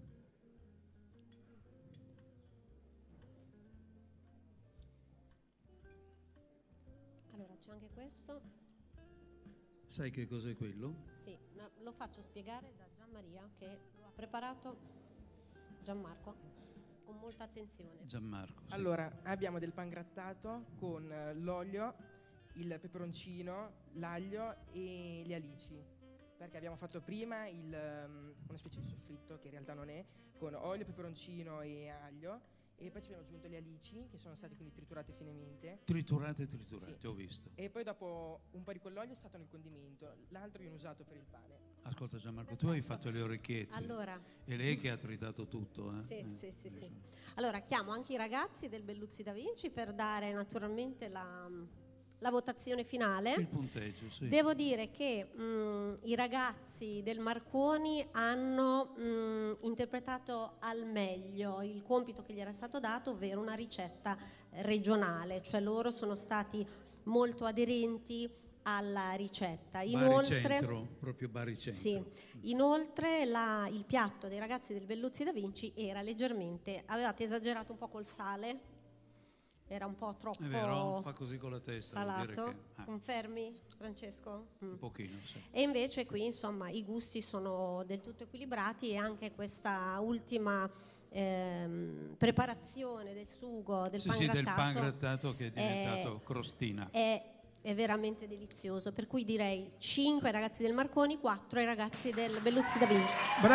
Allora c'è anche questo. Sai che cos'è quello? Sì, ma lo faccio spiegare da Gianmaria che lo ha preparato Gianmarco con molta attenzione. Gianmarco. Sì. Allora, abbiamo del pangrattato con l'olio, il peperoncino, l'aglio e le alici. Perché abbiamo fatto prima una specie di soffritto, che in realtà non è, con olio, peperoncino e aglio. E poi ci abbiamo aggiunto le alici, che sono state quindi triturate finemente. Triturate, Sì. ho visto. E poi dopo un po' di quell'olio è stato nel condimento, l'altro viene usato per il pane. Ascolta Gianmarco, tu hai fatto le orecchiette. Allora. E lei che ha tritato tutto, eh? Sì. Allora chiamo anche i ragazzi del Belluzzi da Vinci per dare naturalmente la votazione finale. Il punteggio, sì. Devo dire che i ragazzi del Marconi hanno interpretato al meglio il compito che gli era stato dato, ovvero una ricetta regionale, cioè loro sono stati molto aderenti alla ricetta. Baricentro, proprio baricentro. Sì, inoltre il piatto dei ragazzi del Belluzzi da Vinci era leggermente, avevate esagerato un po' col sale, era un po' troppo È vero, fa così con la testa. vuol dire salato. che- Confermi, Francesco? Un pochino, sì. E invece qui insomma i gusti sono del tutto equilibrati e anche questa ultima preparazione del sugo del Sì, pangrattato, del pangrattato che è diventato crostina. è veramente delizioso, per cui direi 5 ai ragazzi del Marconi, 4 ai ragazzi del Belluzzi da Vinci.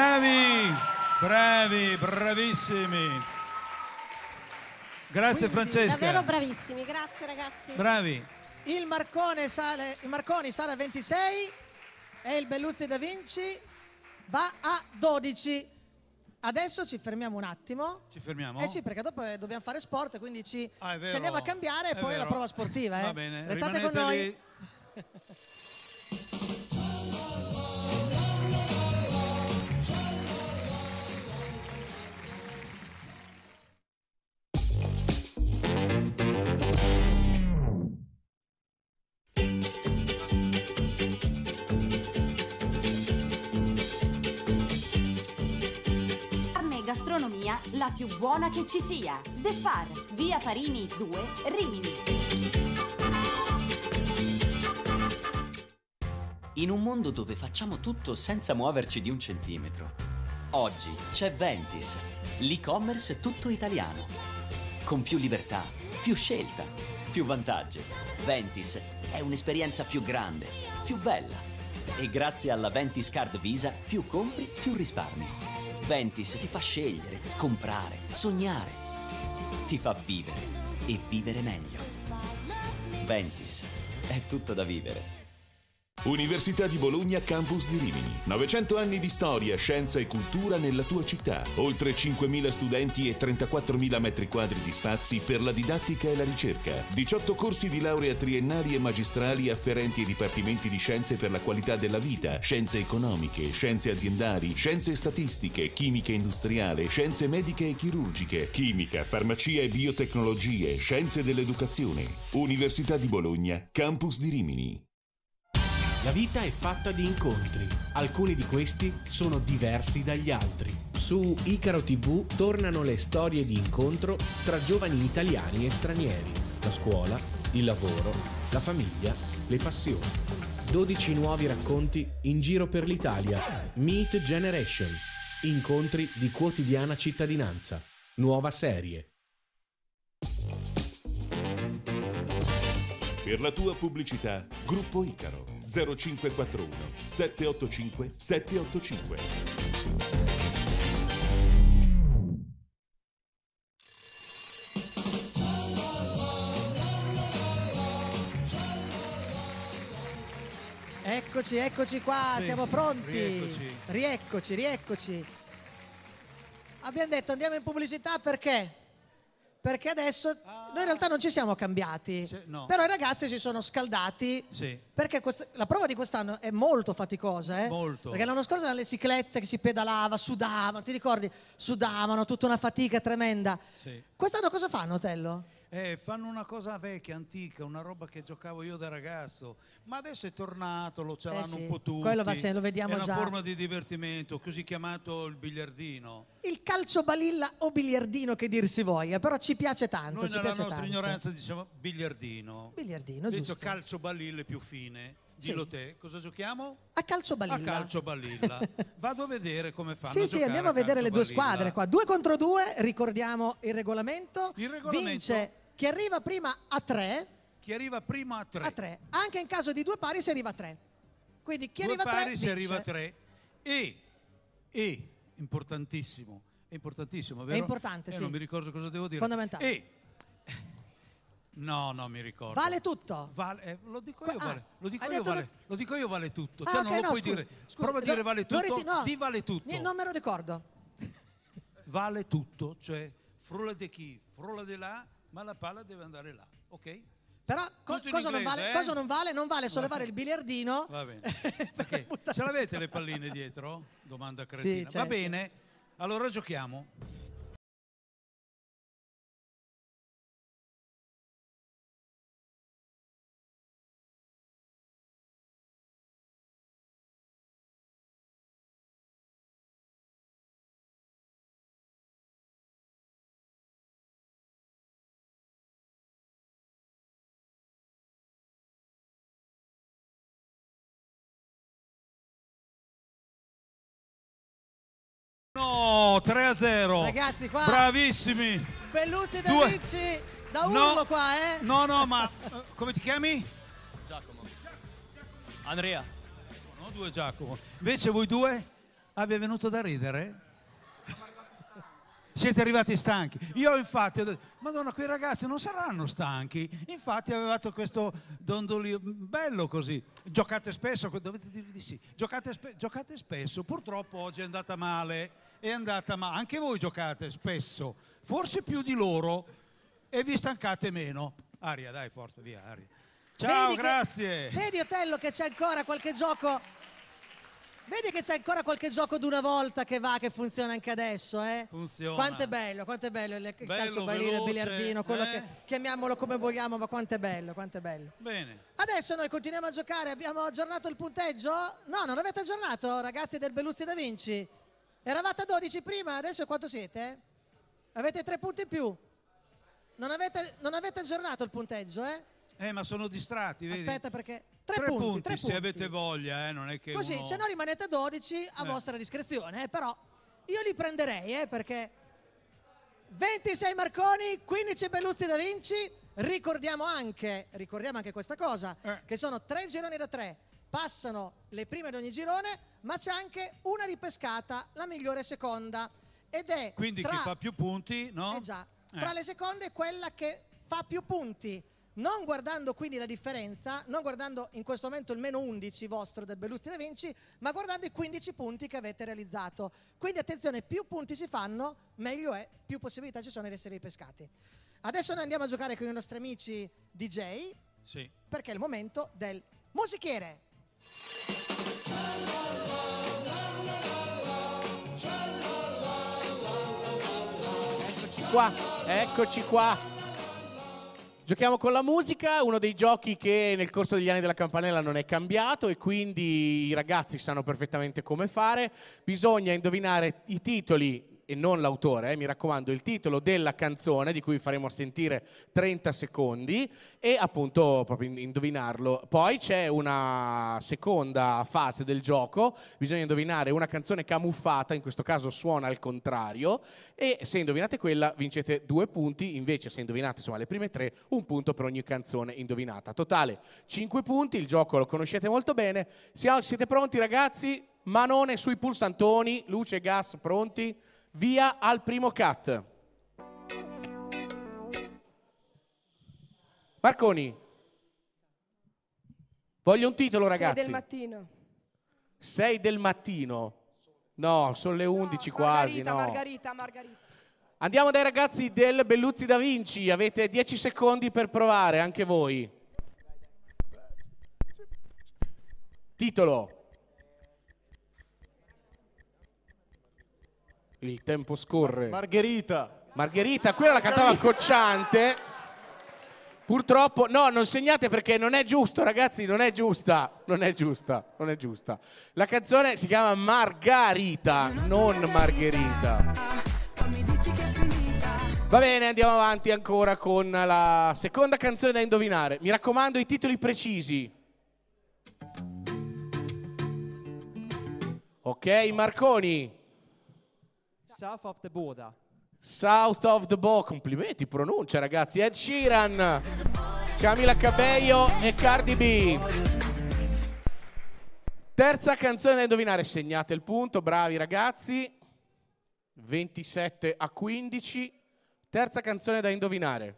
Bravissimi. Grazie Francesca. Davvero bravissimi, grazie ragazzi. Bravi. Il Marconi sale a 26 e il Belluzzi da Vinci va a 12. Adesso ci fermiamo un attimo. Ci fermiamo? Eh sì, perché dopo dobbiamo fare sport, quindi è ci vero. andiamo a cambiare e È poi la vero. prova sportiva. Va bene, Restate rimanete con noi. lì. Carne e gastronomia la più buona che ci sia. The Spar, via Parini 2, Rimini. In un mondo dove facciamo tutto senza muoverci di un centimetro, oggi c'è Ventis, l'e-commerce tutto italiano. Con più libertà, più scelta, più vantaggi. Ventis è un'esperienza più grande, più bella. E grazie alla Ventis Card Visa, più compri, più risparmi. Ventis ti fa scegliere, comprare, sognare. Ti fa vivere. e vivere meglio. Ventis, è tutto da vivere. Università di Bologna Campus di Rimini. 900 anni di storia, scienza e cultura nella tua città. Oltre 5.000 studenti e 34.000 metri quadri di spazi per la didattica e la ricerca. 18 corsi di laurea triennali e magistrali afferenti ai dipartimenti di scienze per la qualità della vita, scienze economiche, scienze aziendali, scienze statistiche, chimica industriale, scienze mediche e chirurgiche, chimica, farmacia e biotecnologie, scienze dell'educazione. Università di Bologna Campus di Rimini. La vita è fatta di incontri, alcuni di questi sono diversi dagli altri. Su Icaro TV tornano le storie di incontro tra giovani italiani e stranieri, la scuola, il lavoro, la famiglia, le passioni. 12 nuovi racconti in giro per l'Italia. Meet Generation, incontri di quotidiana cittadinanza. Nuova serie. Per la tua pubblicità, Gruppo Icaro 0541 785 785. Eccoci qua, Sì, siamo pronti. rieccoci. Rieccoci. Abbiamo detto andiamo in pubblicità perché? Perché adesso noi in realtà non ci siamo cambiati, no. però i ragazzi si sono scaldati, Sì. perché la prova di quest'anno è molto faticosa, Molto. perché l'anno scorso erano le ciclette che si pedalava, sudavano, ti ricordi? Sudavano, tutta una fatica tremenda. Sì. Quest'anno cosa fanno, Tello? Fanno una cosa vecchia, antica, una roba che giocavo io da ragazzo, ma adesso è tornato, lo ce l'hanno sì, un po' tutti. quello lo vediamo è una già. forma di divertimento, così chiamato il biliardino. Il calcio balilla o biliardino che dir si voglia, però ci piace tanto. Noi ci nella piace nostra tanto. ignoranza diciamo biliardino. Biliardino, Invece giusto. calcio balille più fine. Dillo te, cosa giochiamo? A calcio balilla. A calcio balilla. Vado a vedere come fanno a Sì, giocare andiamo a vedere le due calcio balilla. squadre qua. 2 contro 2, ricordiamo il regolamento. Il regolamento- Vince chi arriva prima a 3. Chi arriva prima a 3. A 3. Anche in caso di 2 pari si arriva a 3. Quindi chi Due arriva a 3 pari si vince. arriva a 3. E importantissimo, è importantissimo, vero? È importante, sì. Non mi ricordo cosa devo dire. Fondamentale. No, non mi ricordo. Vale tutto. Lo dico io, vale. Lo dico hai io, detto vale. Lo dico io, vale tutto. Ah, Te ok, non lo no, puoi scusa, dire. scusa, Prova a dire lo- vale lo tutto. no. Di vale tutto. Non me lo ricordo. Vale tutto, cioè frulla di chi, frulla di là, ma la palla deve andare là, ok? Però Tutto in cosa non inglese, vale? eh? Cosa non vale? Non vale sollevare il biliardino. Va bene. Ok. Ce l'avete le palline dietro? Domanda cretina. Sì, certo. Va bene, allora giochiamo. No, 3-0. Ragazzi, qua Bravissimi. Bellusti da Due. Vinci da No. urlo qua, eh? No, ma come ti chiami? Giacomo. Andrea. No, due Giacomo. Invece voi due? Vi è venuto da ridere? Siete arrivati stanchi. Io infatti ho detto, Madonna, quei ragazzi non saranno stanchi. Infatti avevate questo dondolio bello così. Giocate spesso, dovete dirvi di sì. Giocate spesso. Purtroppo oggi è andata male. È andata male. Anche voi giocate spesso. Forse più di loro. E vi stancate meno. Aria, dai, forza, via, Aria. Ciao, Vedi grazie. Vedi, Otello, che c'è ancora qualche gioco. Vedi che c'è ancora qualche gioco d'una volta che va, che funziona anche adesso, eh? Funziona. Quanto è bello il calcio balilla, il veloce, biliardino, quello che chiamiamolo come vogliamo, ma quanto è bello. Bene. Adesso noi continuiamo a giocare, abbiamo aggiornato il punteggio? No, non avete aggiornato, ragazzi del Bellusti da Vinci? Eravate a 12 prima, adesso quanto siete? Avete 3 punti in più? Non avete aggiornato il punteggio, eh? Ma sono distratti, vedi? Aspetta, perché 3 punti, punti, se avete voglia, non è che così, uno... se no rimanete a 12 a vostra discrezione, però io li prenderei, perché 26 Marconi, 15 Bellusti da Vinci. Ricordiamo anche questa cosa, che sono 3 gironi da 3, passano le prime di ogni girone, ma c'è anche una ripescata, la migliore seconda, ed è Quindi chi fa più punti, no? già, tra le seconde quella che fa più punti, non guardando quindi la differenza, non guardando in questo momento il meno 11 vostro del Bellucci da Vinci, ma guardando i 15 punti che avete realizzato. Quindi attenzione, più punti si fanno, meglio è, più possibilità ci sono di essere ripescati. Adesso noi andiamo a giocare con i nostri amici DJ, sì, perché è il momento del musichiere. Eccoci qua. Giochiamo con la musica, uno dei giochi che nel corso degli anni della campanella non è cambiato e quindi i ragazzi sanno perfettamente come fare. Bisogna indovinare i titoli e non l'autore, mi raccomando, il titolo della canzone di cui faremo sentire 30 secondi e appunto proprio indovinarlo. Poi c'è una seconda fase del gioco, bisogna indovinare una canzone camuffata, in questo caso suona al contrario, e se indovinate quella vincete 2 punti, invece se indovinate insomma le prime 3, 1 punto per ogni canzone indovinata. Totale 5 punti, il gioco lo conoscete molto bene. Siete pronti ragazzi? Manone sui pulsantoni, luce e gas pronti? Via al primo cut. Marconi. Voglio un titolo, ragazzi. 6 del mattino. 6 del mattino. No, sono le 11 quasi. No. Margherita. Andiamo dai ragazzi del Bellucci da Vinci. Avete 10 secondi per provare, anche voi. Titolo. Il tempo scorre. Margherita. Margherita, quella la cantava Cocciante. Purtroppo, no, non segnate perché non è giusto, ragazzi, non è giusta. La canzone si chiama Margarita, non Margherita. Va bene, andiamo avanti ancora con la seconda canzone da indovinare. Mi raccomando, i titoli precisi. Ok, Marconi. South of the Border. South of the Border, complimenti, pronuncia ragazzi. Ed Sheeran, Camila Cabello e Cardi B. Terza canzone da indovinare, segnate il punto, bravi ragazzi. 27 a 15. Terza canzone da indovinare.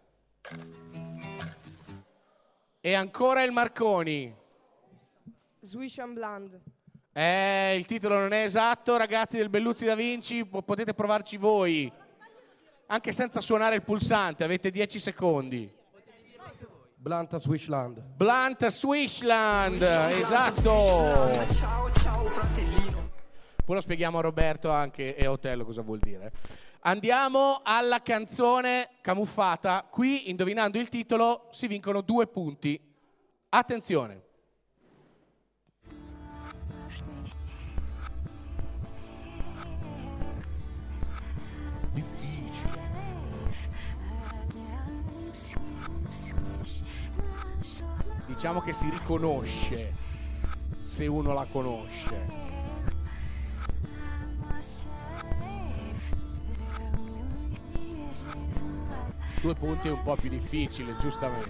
E ancora il Marconi. Swish and Blonde. Il titolo non è esatto, ragazzi del Bellucci da Vinci, potete provarci voi. Anche senza suonare il pulsante, avete 10 secondi. Blunt Swishland. Blunt Swishland, esatto. Poi lo spieghiamo a Roberto anche e a Otello cosa vuol dire. Andiamo alla canzone camuffata. Qui, indovinando il titolo, si vincono 2 punti. Attenzione. Difficile. Diciamo che si riconosce se uno la conosce. Due punti è un po' più difficile, giustamente.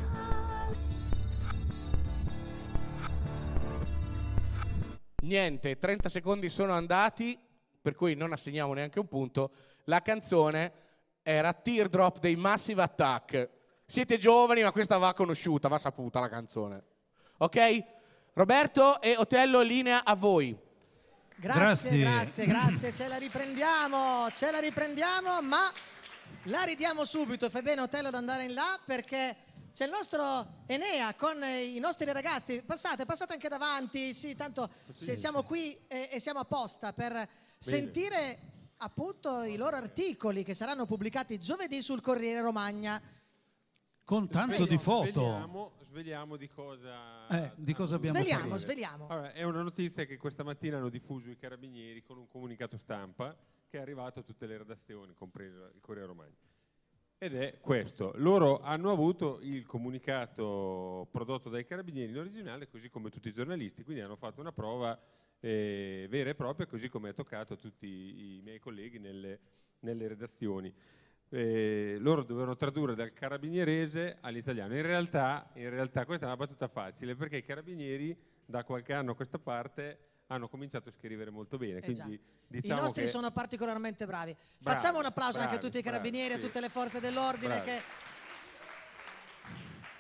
Niente, 30 secondi sono andati, per cui non assegniamo neanche un punto. La canzone era Teardrop dei Massive Attack. Siete giovani, ma questa va conosciuta, va saputa la canzone. Ok? Roberto e Otello, linea a voi. Grazie, ce la riprendiamo, ma la ridiamo subito. Fai bene Otello ad andare in là perché c'è il nostro Enea con i nostri ragazzi. Passate anche davanti, sì, tanto siamo qui e siamo apposta per sentire appunto i loro articoli che saranno pubblicati giovedì sul Corriere Romagna. Con tanto di foto. Sveliamo di cosa abbiamo parlato. Sveliamo. Allora, è una notizia che questa mattina hanno diffuso i Carabinieri con un comunicato stampa che è arrivato a tutte le redazioni, compreso il Corriere Romagna. Ed è questo. Loro hanno avuto il comunicato prodotto dai Carabinieri in originale, così come tutti i giornalisti, quindi hanno fatto una prova vera e propria, così come è toccato a tutti i miei colleghi nelle redazioni. Loro dovevano tradurre dal carabinierese all'italiano. In realtà questa è una battuta facile, perché i carabinieri da qualche anno a questa parte hanno cominciato a scrivere molto bene. Quindi, diciamo i nostri sono particolarmente bravi. Facciamo un applauso anche a tutti i carabinieri, a tutte le forze dell'ordine che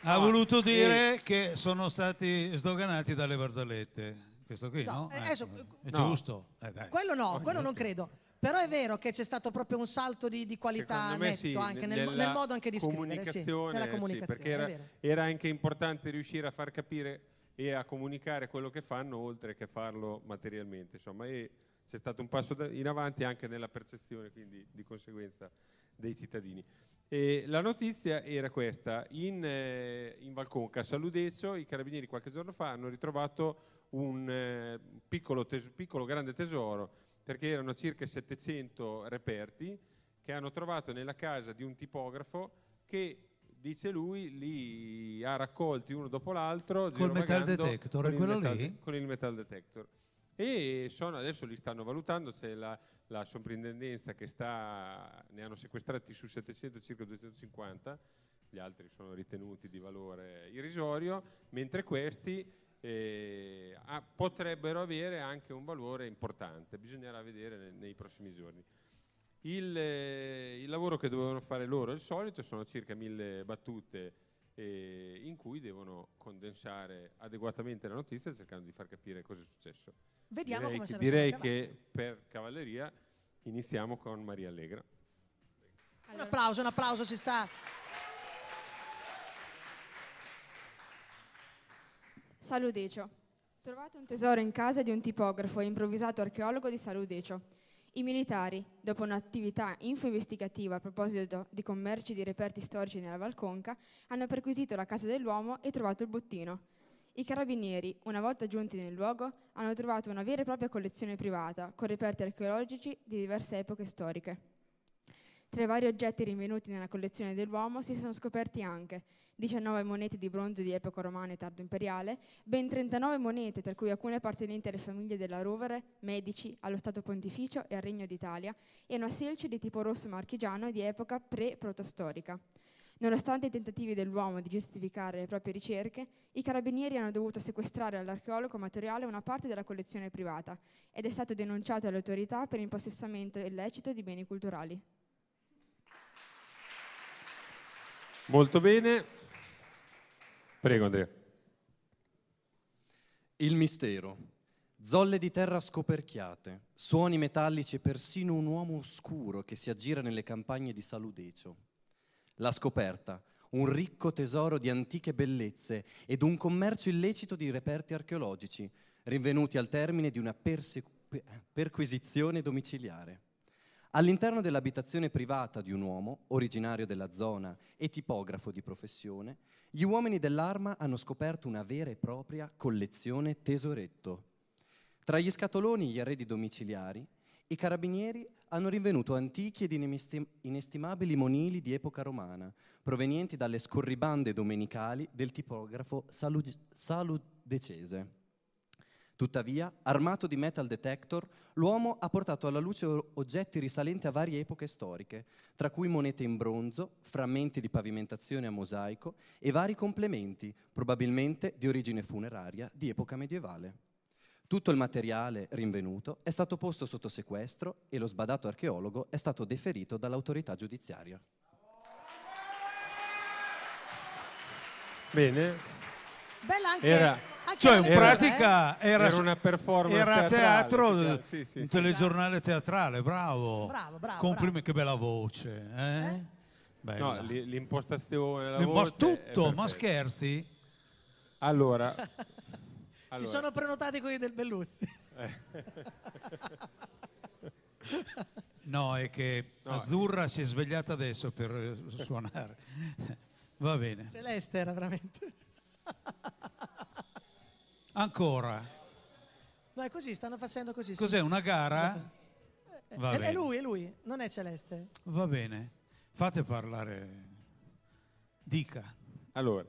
Ha voluto dire che sono stati sdoganati dalle barzellette. Questo qui, no? adesso- È No. giusto. Dai. Quello no, quello non credo. Però è vero che c'è stato proprio un salto di qualità Secondo me netto sì, anche nella nel modo anche di scrivere. Sì, comunicazione, nella sì, comunicazione, perché è vero. era anche importante riuscire a far capire e a comunicare quello che fanno oltre che farlo materialmente, insomma, e c'è stato un passo in avanti anche nella percezione, quindi di conseguenza, dei cittadini. E la notizia era questa: in Valconca, a Saludecio, i carabinieri qualche giorno fa hanno ritrovato un piccolo grande tesoro, perché erano circa 700 reperti che hanno trovato nella casa di un tipografo che, dice lui, li ha raccolti uno dopo l'altro Col metal girovagando detector, con è il quello metal lì? con il metal detector. E adesso li stanno valutando, c'è la soprintendenza che ne hanno sequestrati su 700 circa 250, gli altri sono ritenuti di valore irrisorio, mentre questi potrebbero avere anche un valore importante, bisognerà vedere nei prossimi giorni. Il lavoro che dovevano fare loro è il solito, sono circa 1000 battute in cui devono condensare adeguatamente la notizia cercando di far capire cosa è successo. Vediamo come se ne direi sono cavati. che per cavalleria iniziamo con Maria Allegra. Un applauso ci sta. Saludecio. Trovato un tesoro in casa di un tipografo e improvvisato archeologo di Saludecio. I militari, dopo un'attività info-investigativa a proposito di commerci di reperti storici nella Valconca, hanno perquisito la casa dell'uomo e trovato il bottino. I carabinieri, una volta giunti nel luogo, hanno trovato una vera e propria collezione privata, con reperti archeologici di diverse epoche storiche. Tra i vari oggetti rinvenuti nella collezione dell'uomo si sono scoperti anche 19 monete di bronzo di epoca romana e tardo imperiale, ben 39 monete, tra cui alcune appartenenti alle famiglie della Rovere, Medici, allo Stato Pontificio e al Regno d'Italia, e una selce di tipo rosso marchigiano di epoca pre-protostorica. Nonostante i tentativi dell'uomo di giustificare le proprie ricerche, i carabinieri hanno dovuto sequestrare all'archeologo amatoriale una parte della collezione privata ed è stato denunciato alle autorità per impossessamento illecito di beni culturali. Molto bene. Prego Andrea. Il mistero. Zolle di terra scoperchiate, suoni metallici e persino un uomo oscuro che si aggira nelle campagne di Saludecio. La scoperta, un ricco tesoro di antiche bellezze ed un commercio illecito di reperti archeologici, rinvenuti al termine di una perquisizione domiciliare. All'interno dell'abitazione privata di un uomo, originario della zona e tipografo di professione, gli uomini dell'Arma hanno scoperto una vera e propria collezione tesoretto. Tra gli scatoloni e gli arredi domiciliari, i carabinieri hanno rinvenuto antichi ed inestimabili monili di epoca romana, provenienti dalle scorribande domenicali del tipografo saludecese. Tuttavia, armato di metal detector, l'uomo ha portato alla luce oggetti risalenti a varie epoche storiche, tra cui monete in bronzo, frammenti di pavimentazione a mosaico e vari complementi, probabilmente di origine funeraria di epoca medievale. Tutto il materiale rinvenuto è stato posto sotto sequestro e lo sbadato archeologo è stato deferito dall'autorità giudiziaria. Bene. Bella anche... Era... Cioè, in pratica era una performance era teatrale, teatro, sì, un telegiornale teatrale, bravo. Bravo. Complimenti, che bella voce. Bella. No, l'impostazione, la Ma voce è tutto, ma perfetta. scherzi? Allora, Ci sono prenotati quelli del Belluzzi. No, è che Azzurra si è svegliata adesso per suonare. Va bene. Celeste era veramente. Ancora. No, è così, stanno facendo così. Cos'è, una gara? Va È bene. lui, non è Celeste. Va bene. Fate parlare. Dica. Allora,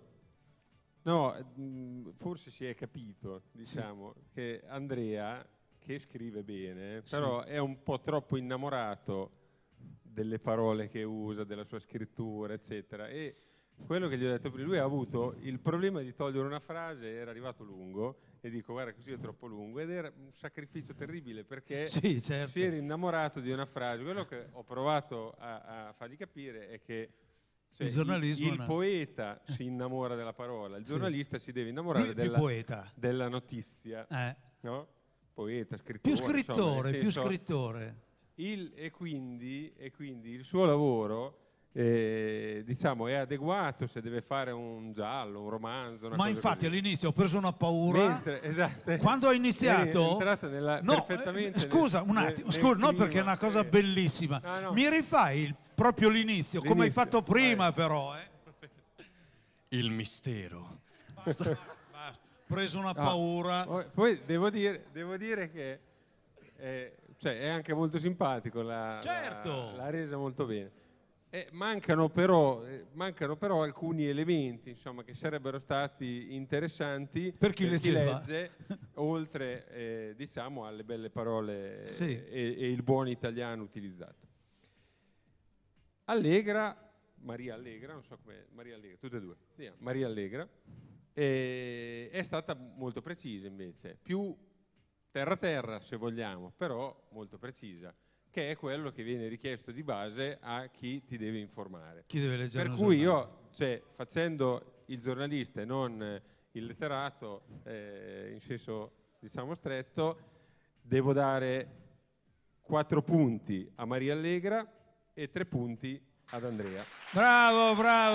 no, forse si è capito, diciamo, che Andrea, che scrive bene, però è un po' troppo innamorato delle parole che usa, della sua scrittura, eccetera, e quello che gli ho detto prima, lui ha avuto il problema di togliere una frase, era arrivato lungo, e dico guarda così è troppo lungo, ed era un sacrificio terribile perché Sì, certo. si era innamorato di una frase. Quello che ho provato a fargli capire è che Cioè, il giornalismo il poeta si innamora della parola, il giornalista si deve innamorare della notizia. No? Poeta, scrittore. Più scrittore, insomma, più scrittore. E quindi il suo lavoro diciamo, è adeguato se deve fare un giallo, un romanzo. Una Ma cosa infatti così. all'inizio ho preso una paura. Esatto. Quando ho iniziato, è entrato perfettamente. Scusa un attimo, no, perché è una cosa bellissima. No. Mi rifai proprio l'inizio, come hai fatto prima, però. Il mistero. Basta. Preso una paura. Poi devo dire che cioè, è anche molto simpatico, certo. l'ha resa molto bene. Mancano però alcuni elementi, insomma, che sarebbero stati interessanti per chi legge, oltre diciamo alle belle parole e il buon italiano utilizzato. Maria Allegra, non so come, Maria Allegra, tutte e due. Maria Allegra è stata molto precisa invece, più terra se vogliamo, però molto precisa, che è quello che viene richiesto di base a chi ti deve informare. Chi deve leggere per cui io, facendo il giornalista e non il letterato, in senso diciamo stretto, devo dare 4 punti a Maria Allegra e 3 punti ad Andrea. Bravo.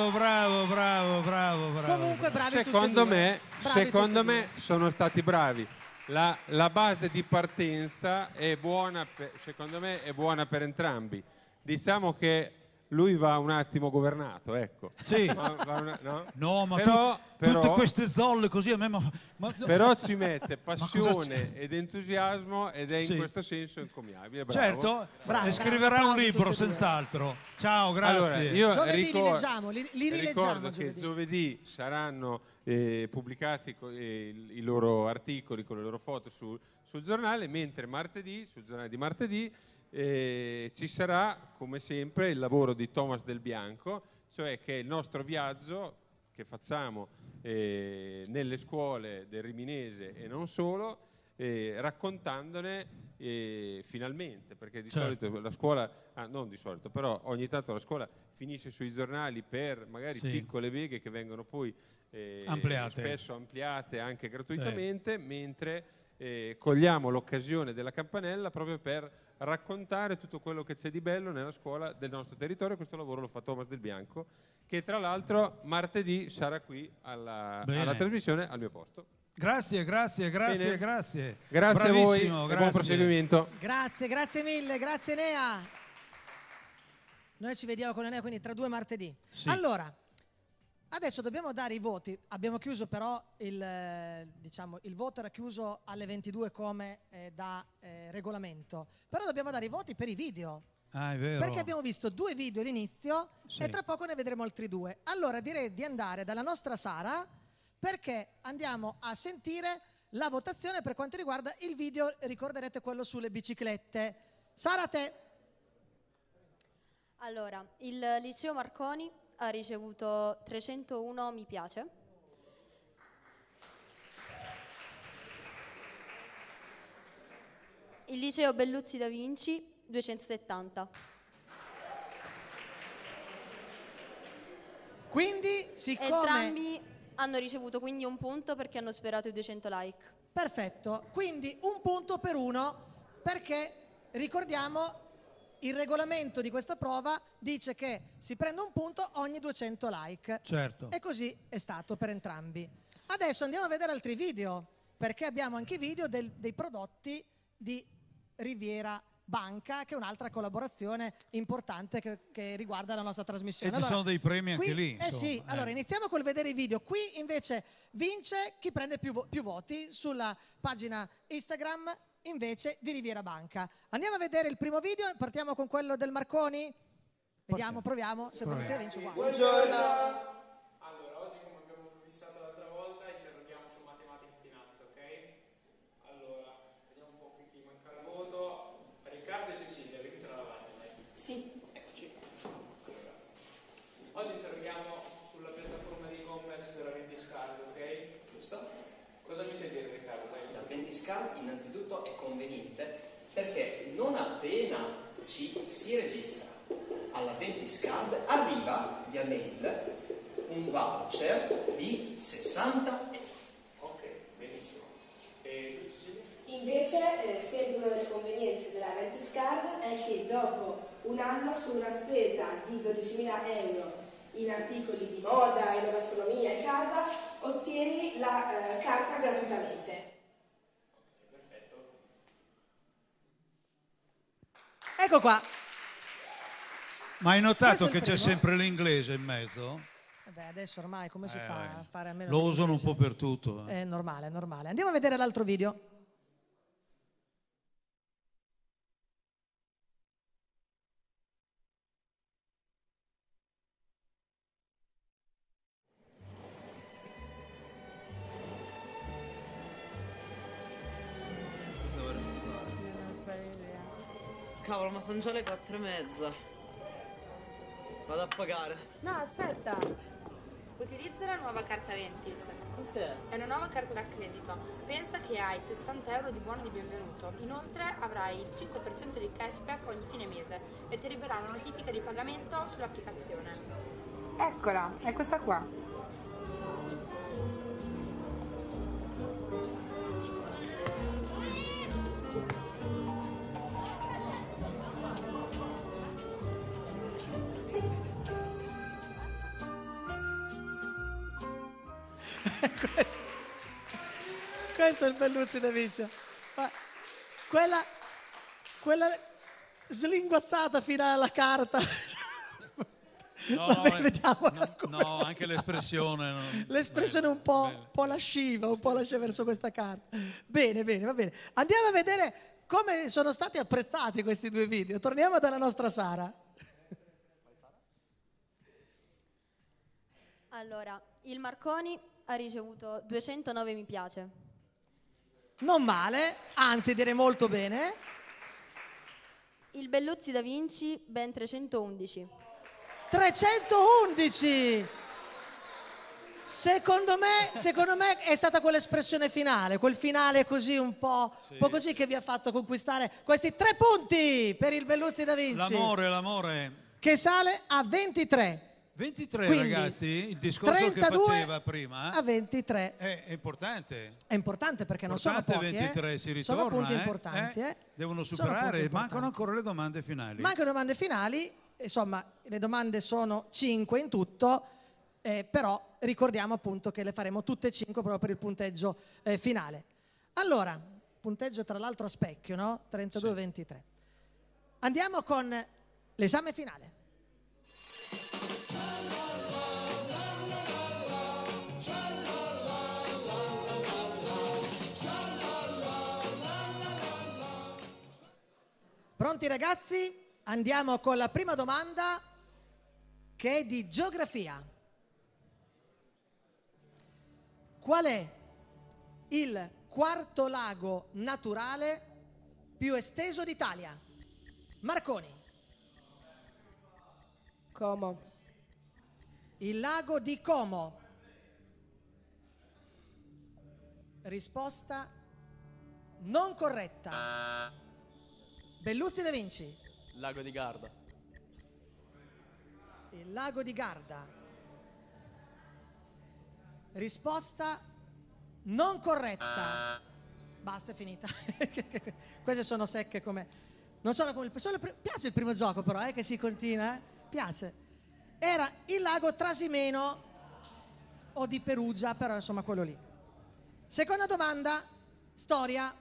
Comunque bravi secondo tutti e due. Secondo me sono stati bravi. La base di partenza è buona, secondo me è buona per entrambi. Diciamo che lui va un attimo governato, ecco. Sì. No, ma tutte queste zolle così a me però ci mette passione ed entusiasmo ed è in questo senso encomiabile. Bravo. Certo, e scriverà un libro senz'altro. Ciao, grazie. Allora, io giovedì li rileggiamo. Ricordo che giovedì saranno pubblicati i loro articoli con le loro foto sul giornale, mentre martedì, sul giornale di martedì, ci sarà come sempre il lavoro di Thomas Del Bianco, cioè che è il nostro viaggio che facciamo nelle scuole del Riminese e non solo, raccontandone finalmente, perché di solito la scuola, non di solito, però ogni tanto la scuola finisce sui giornali per magari piccole beghe che vengono poi spesso ampliate anche gratuitamente, mentre cogliamo l'occasione della campanella proprio per raccontare tutto quello che c'è di bello nella scuola del nostro territorio. Questo lavoro lo fa Thomas Del Bianco, che tra l'altro martedì sarà qui alla trasmissione al mio posto. Grazie. Grazie Bravissimo, a voi e buon proseguimento. Grazie mille, grazie Nea. Noi ci vediamo con Enea quindi tra 2 martedì. Sì. Allora, adesso dobbiamo dare i voti. Abbiamo chiuso però il voto era chiuso alle 22 come da regolamento. Però dobbiamo dare i voti per i video. È vero. Perché abbiamo visto 2 video all'inizio e tra poco ne vedremo altri 2. Allora direi di andare dalla nostra Sara, perché andiamo a sentire la votazione per quanto riguarda il video, ricorderete quello sulle biciclette. Sara, te. Allora, il liceo Marconi ha ricevuto 301 mi piace. Il liceo Belluzzi da Vinci 270. Quindi, siccome entrambi hanno ricevuto quindi un punto perché hanno superato i 200 like. Perfetto, quindi un punto per uno, perché ricordiamo il regolamento di questa prova dice che si prende un punto ogni 200 like. Certo. E così è stato per entrambi. Adesso andiamo a vedere altri video, perché abbiamo anche i video dei prodotti di Riviera Banca, che è un'altra collaborazione importante che riguarda la nostra trasmissione. E ci sono dei premi anche lì. Sì, allora iniziamo col vedere i video. Qui invece vince chi prende più voti sulla pagina Instagram invece di Riviera Banca. Andiamo a vedere il primo video, partiamo con quello del Marconi. Vediamo, proviamo, se pronuncia vince uguale. Buongiorno. Allora, oggi come abbiamo fissato l'altra volta, interroghiamo su matematica e finanza, ok? Allora, vediamo un po' qui chi manca il voto. Riccardo e Cecilia, venite davanti, dai. Sì. Eccoci. Allora, oggi interroghiamo sulla piattaforma di e-commerce della Vendiscard, ok? Giusto? Cosa mi sai dire, Riccardo? La Vendiscard innanzitutto è conveniente perché non appena ci si registra alla Vendiscard arriva via mail un voucher di 60 euro. Ok, benissimo. E tu Cecilia? Invece, sempre una delle convenienze della Ventis Card è che dopo un anno su una spesa di 12.000 euro in articoli di moda, in gastronomia e casa, ottieni la carta gratuitamente. Perfetto. Ecco qua. Ma hai notato Questo è il che c'è primo? sempre l'inglese in mezzo? Beh, adesso ormai come si fa a fare a meno Lo usano un dell'inglese? po' per tutto. È normale, è normale. Andiamo a vedere l'altro video. Cosa vorresti fare? Cavolo, ma sono già le 4:30. Vado a pagare. No, aspetta. Utilizza la nuova carta Ventis. Cos'è? È una nuova carta da credito. Pensa che hai 60 euro di buono di benvenuto. Inoltre avrai il 5% di cashback ogni fine mese e ti arriverà una notifica di pagamento sull'applicazione. Eccola, è questa qua. Questo è il Belluzzi da Vinci. Ma quella slinguazzata fino alla carta. No, anche l'espressione. L'espressione un po' lasciva, un po' lascia verso questa carta. Bene, bene, va bene. Andiamo a vedere come sono stati apprezzati questi due video. Torniamo dalla nostra Sara. Allora, il Marconi ha ricevuto 209 mi piace. Non male, anzi direi molto bene. Il Belluzzi da Vinci ben 311. 311! Secondo me è stata quell'espressione finale, quel finale così un po' così che vi ha fatto conquistare questi 3 punti per il Belluzzi da Vinci. L'amore. Che sale a 23. 23 Quindi, ragazzi, il discorso 32 che faceva prima a 23. è importante. È importante perché non sono pochi, 23, si ritorna. Sono punti importanti. Devono Sono superare, punti importanti. mancano ancora le domande finali. Mancano domande finali, insomma le domande sono 5 in tutto, però ricordiamo appunto che le faremo tutte e 5 proprio per il punteggio finale. Allora, punteggio tra l'altro a specchio, no? 32-23. Andiamo con l'esame finale. Pronti ragazzi? Andiamo con la prima domanda che è di geografia. Qual è il quarto lago naturale più esteso d'Italia? Marconi. Como. Il lago di Como. Risposta non corretta. Belluzzi da Vinci. Lago di Garda. Il lago di Garda. Risposta non corretta. Basta, è finita. Queste sono secche come... Non sono come piace il primo gioco però, che si continua, piace. Era il lago Trasimeno o di Perugia, però insomma quello lì. Seconda domanda, storia.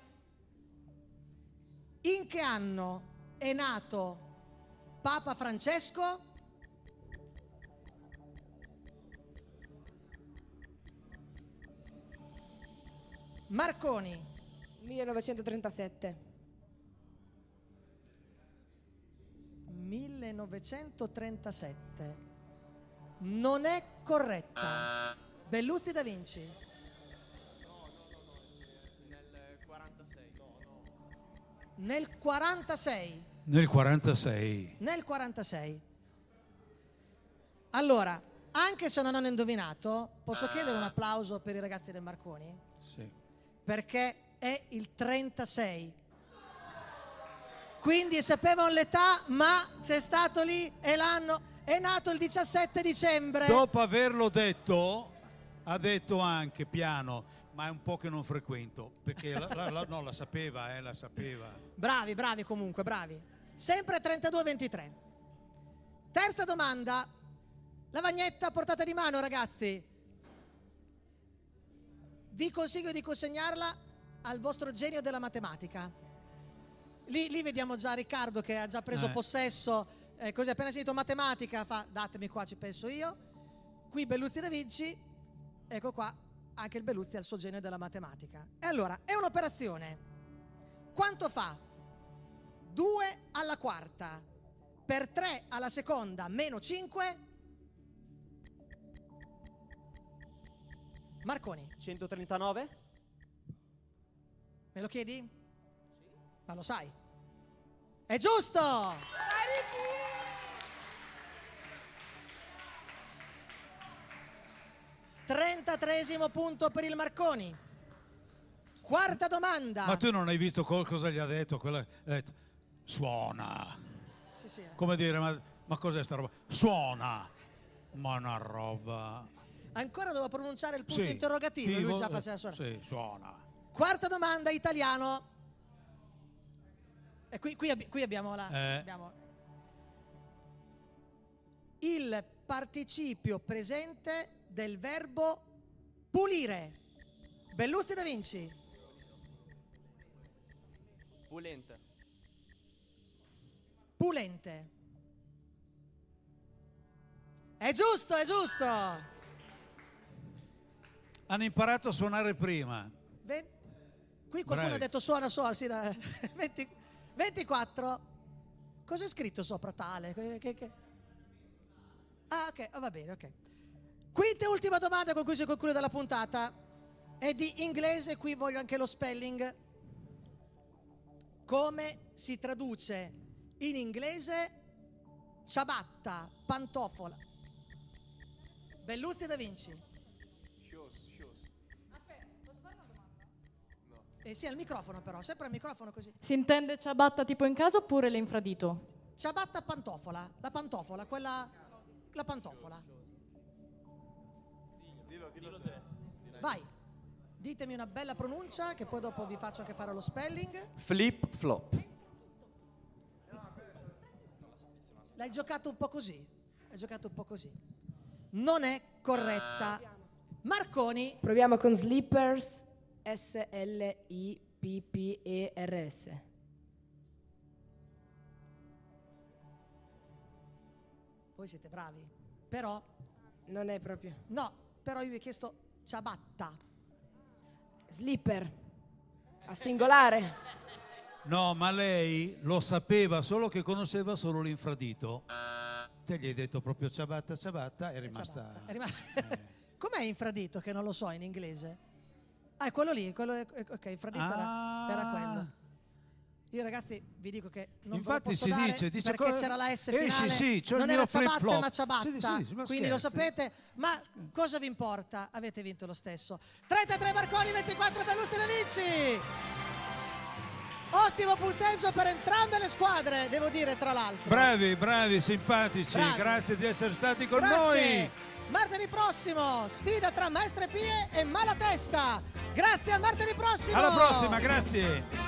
In che anno è nato Papa Francesco? Marconi. 1937. 1937. Non è corretta. Belluzzi da Vinci. Nel 46. Nel 46. Nel 46. Allora, anche se non hanno indovinato, posso chiedere un applauso per i ragazzi del Marconi? Sì. Perché è il 36. Quindi sapevano l'età, ma c'è stato lì e l'anno. è nato il 17 dicembre. Dopo averlo detto, ha detto anche piano, ma è un po' che non frequento, perché no, la sapeva, la sapeva. Bravi comunque, bravi. Sempre 32-23. Terza domanda. Lavagnetta a portata di mano, ragazzi. Vi consiglio di consegnarla al vostro genio della matematica. Lì vediamo già Riccardo che ha già preso possesso, così appena finito matematica fa datemi qua, ci penso io. Qui Belluzzi Da Vinci, ecco qua anche il Belluzzi al suo genio della matematica. E allora, è un'operazione. Quanto fa? 2 alla quarta per 3 alla seconda meno 5? Marconi. 139? Me lo chiedi? Sì. Ma lo sai? È giusto! 33esimo punto per il Marconi. Quarta domanda. Ma tu non hai visto cosa gli ha detto? Ha detto, suona. Sì. Come dire, ma cos'è sta roba? Suona. Ma una roba... Ancora doveva pronunciare il punto interrogativo e lui già faceva suonare. Sì, suona. Quarta domanda, italiano. E qui abbiamo abbiamo il participio presente del verbo pulire. Belluzzi Da Vinci. Pulente. Pulente. È giusto, è giusto. Hanno imparato a suonare prima. Qui qualcuno ha detto suona, sì, 24. Cosa è scritto sopra tale? Ah, ok, va bene, ok. Quinta e ultima domanda con cui si conclude la puntata. È di inglese, qui voglio anche lo spelling. Come si traduce in inglese ciabatta, pantofola? Belluzzi Da Vinci. Sì, al microfono però, sempre al microfono così. Si intende ciabatta tipo in casa oppure l'infradito? Ciabatta pantofola, la pantofola, la pantofola. Dillo te. Vai, ditemi una bella pronuncia che poi dopo vi faccio anche fare lo spelling. Flip flop. L'hai giocato un po' così, Non è corretta. Marconi. Proviamo con slippers. S-L-I-P-P-E-R-S. Voi siete bravi, però... Non è proprio... No, però io vi ho chiesto ciabatta. Slipper. A singolare. No, ma lei lo sapeva, solo che conosceva solo l'infradito. Te gli hai detto proprio ciabatta, è rimasta... Com'è infradito che non lo so in inglese? Ah, è quello lì, ok, infradito era quello. Io ragazzi vi dico che non infatti ve lo posso dare dice perché c'era la S finale, sì, non era ciabatta ma ciabatta, sì, ma quindi lo sapete, ma cosa vi importa? Avete vinto lo stesso. 33 Marconi, 24 Belluzzi Da Vinci. Ottimo punteggio per entrambe le squadre, devo dire, tra l'altro. Bravi, simpatici, grazie di essere stati con noi. Martedì prossimo, sfida tra Maestre Pie e Malatesta. Grazie, a martedì prossimo. Alla prossima, grazie.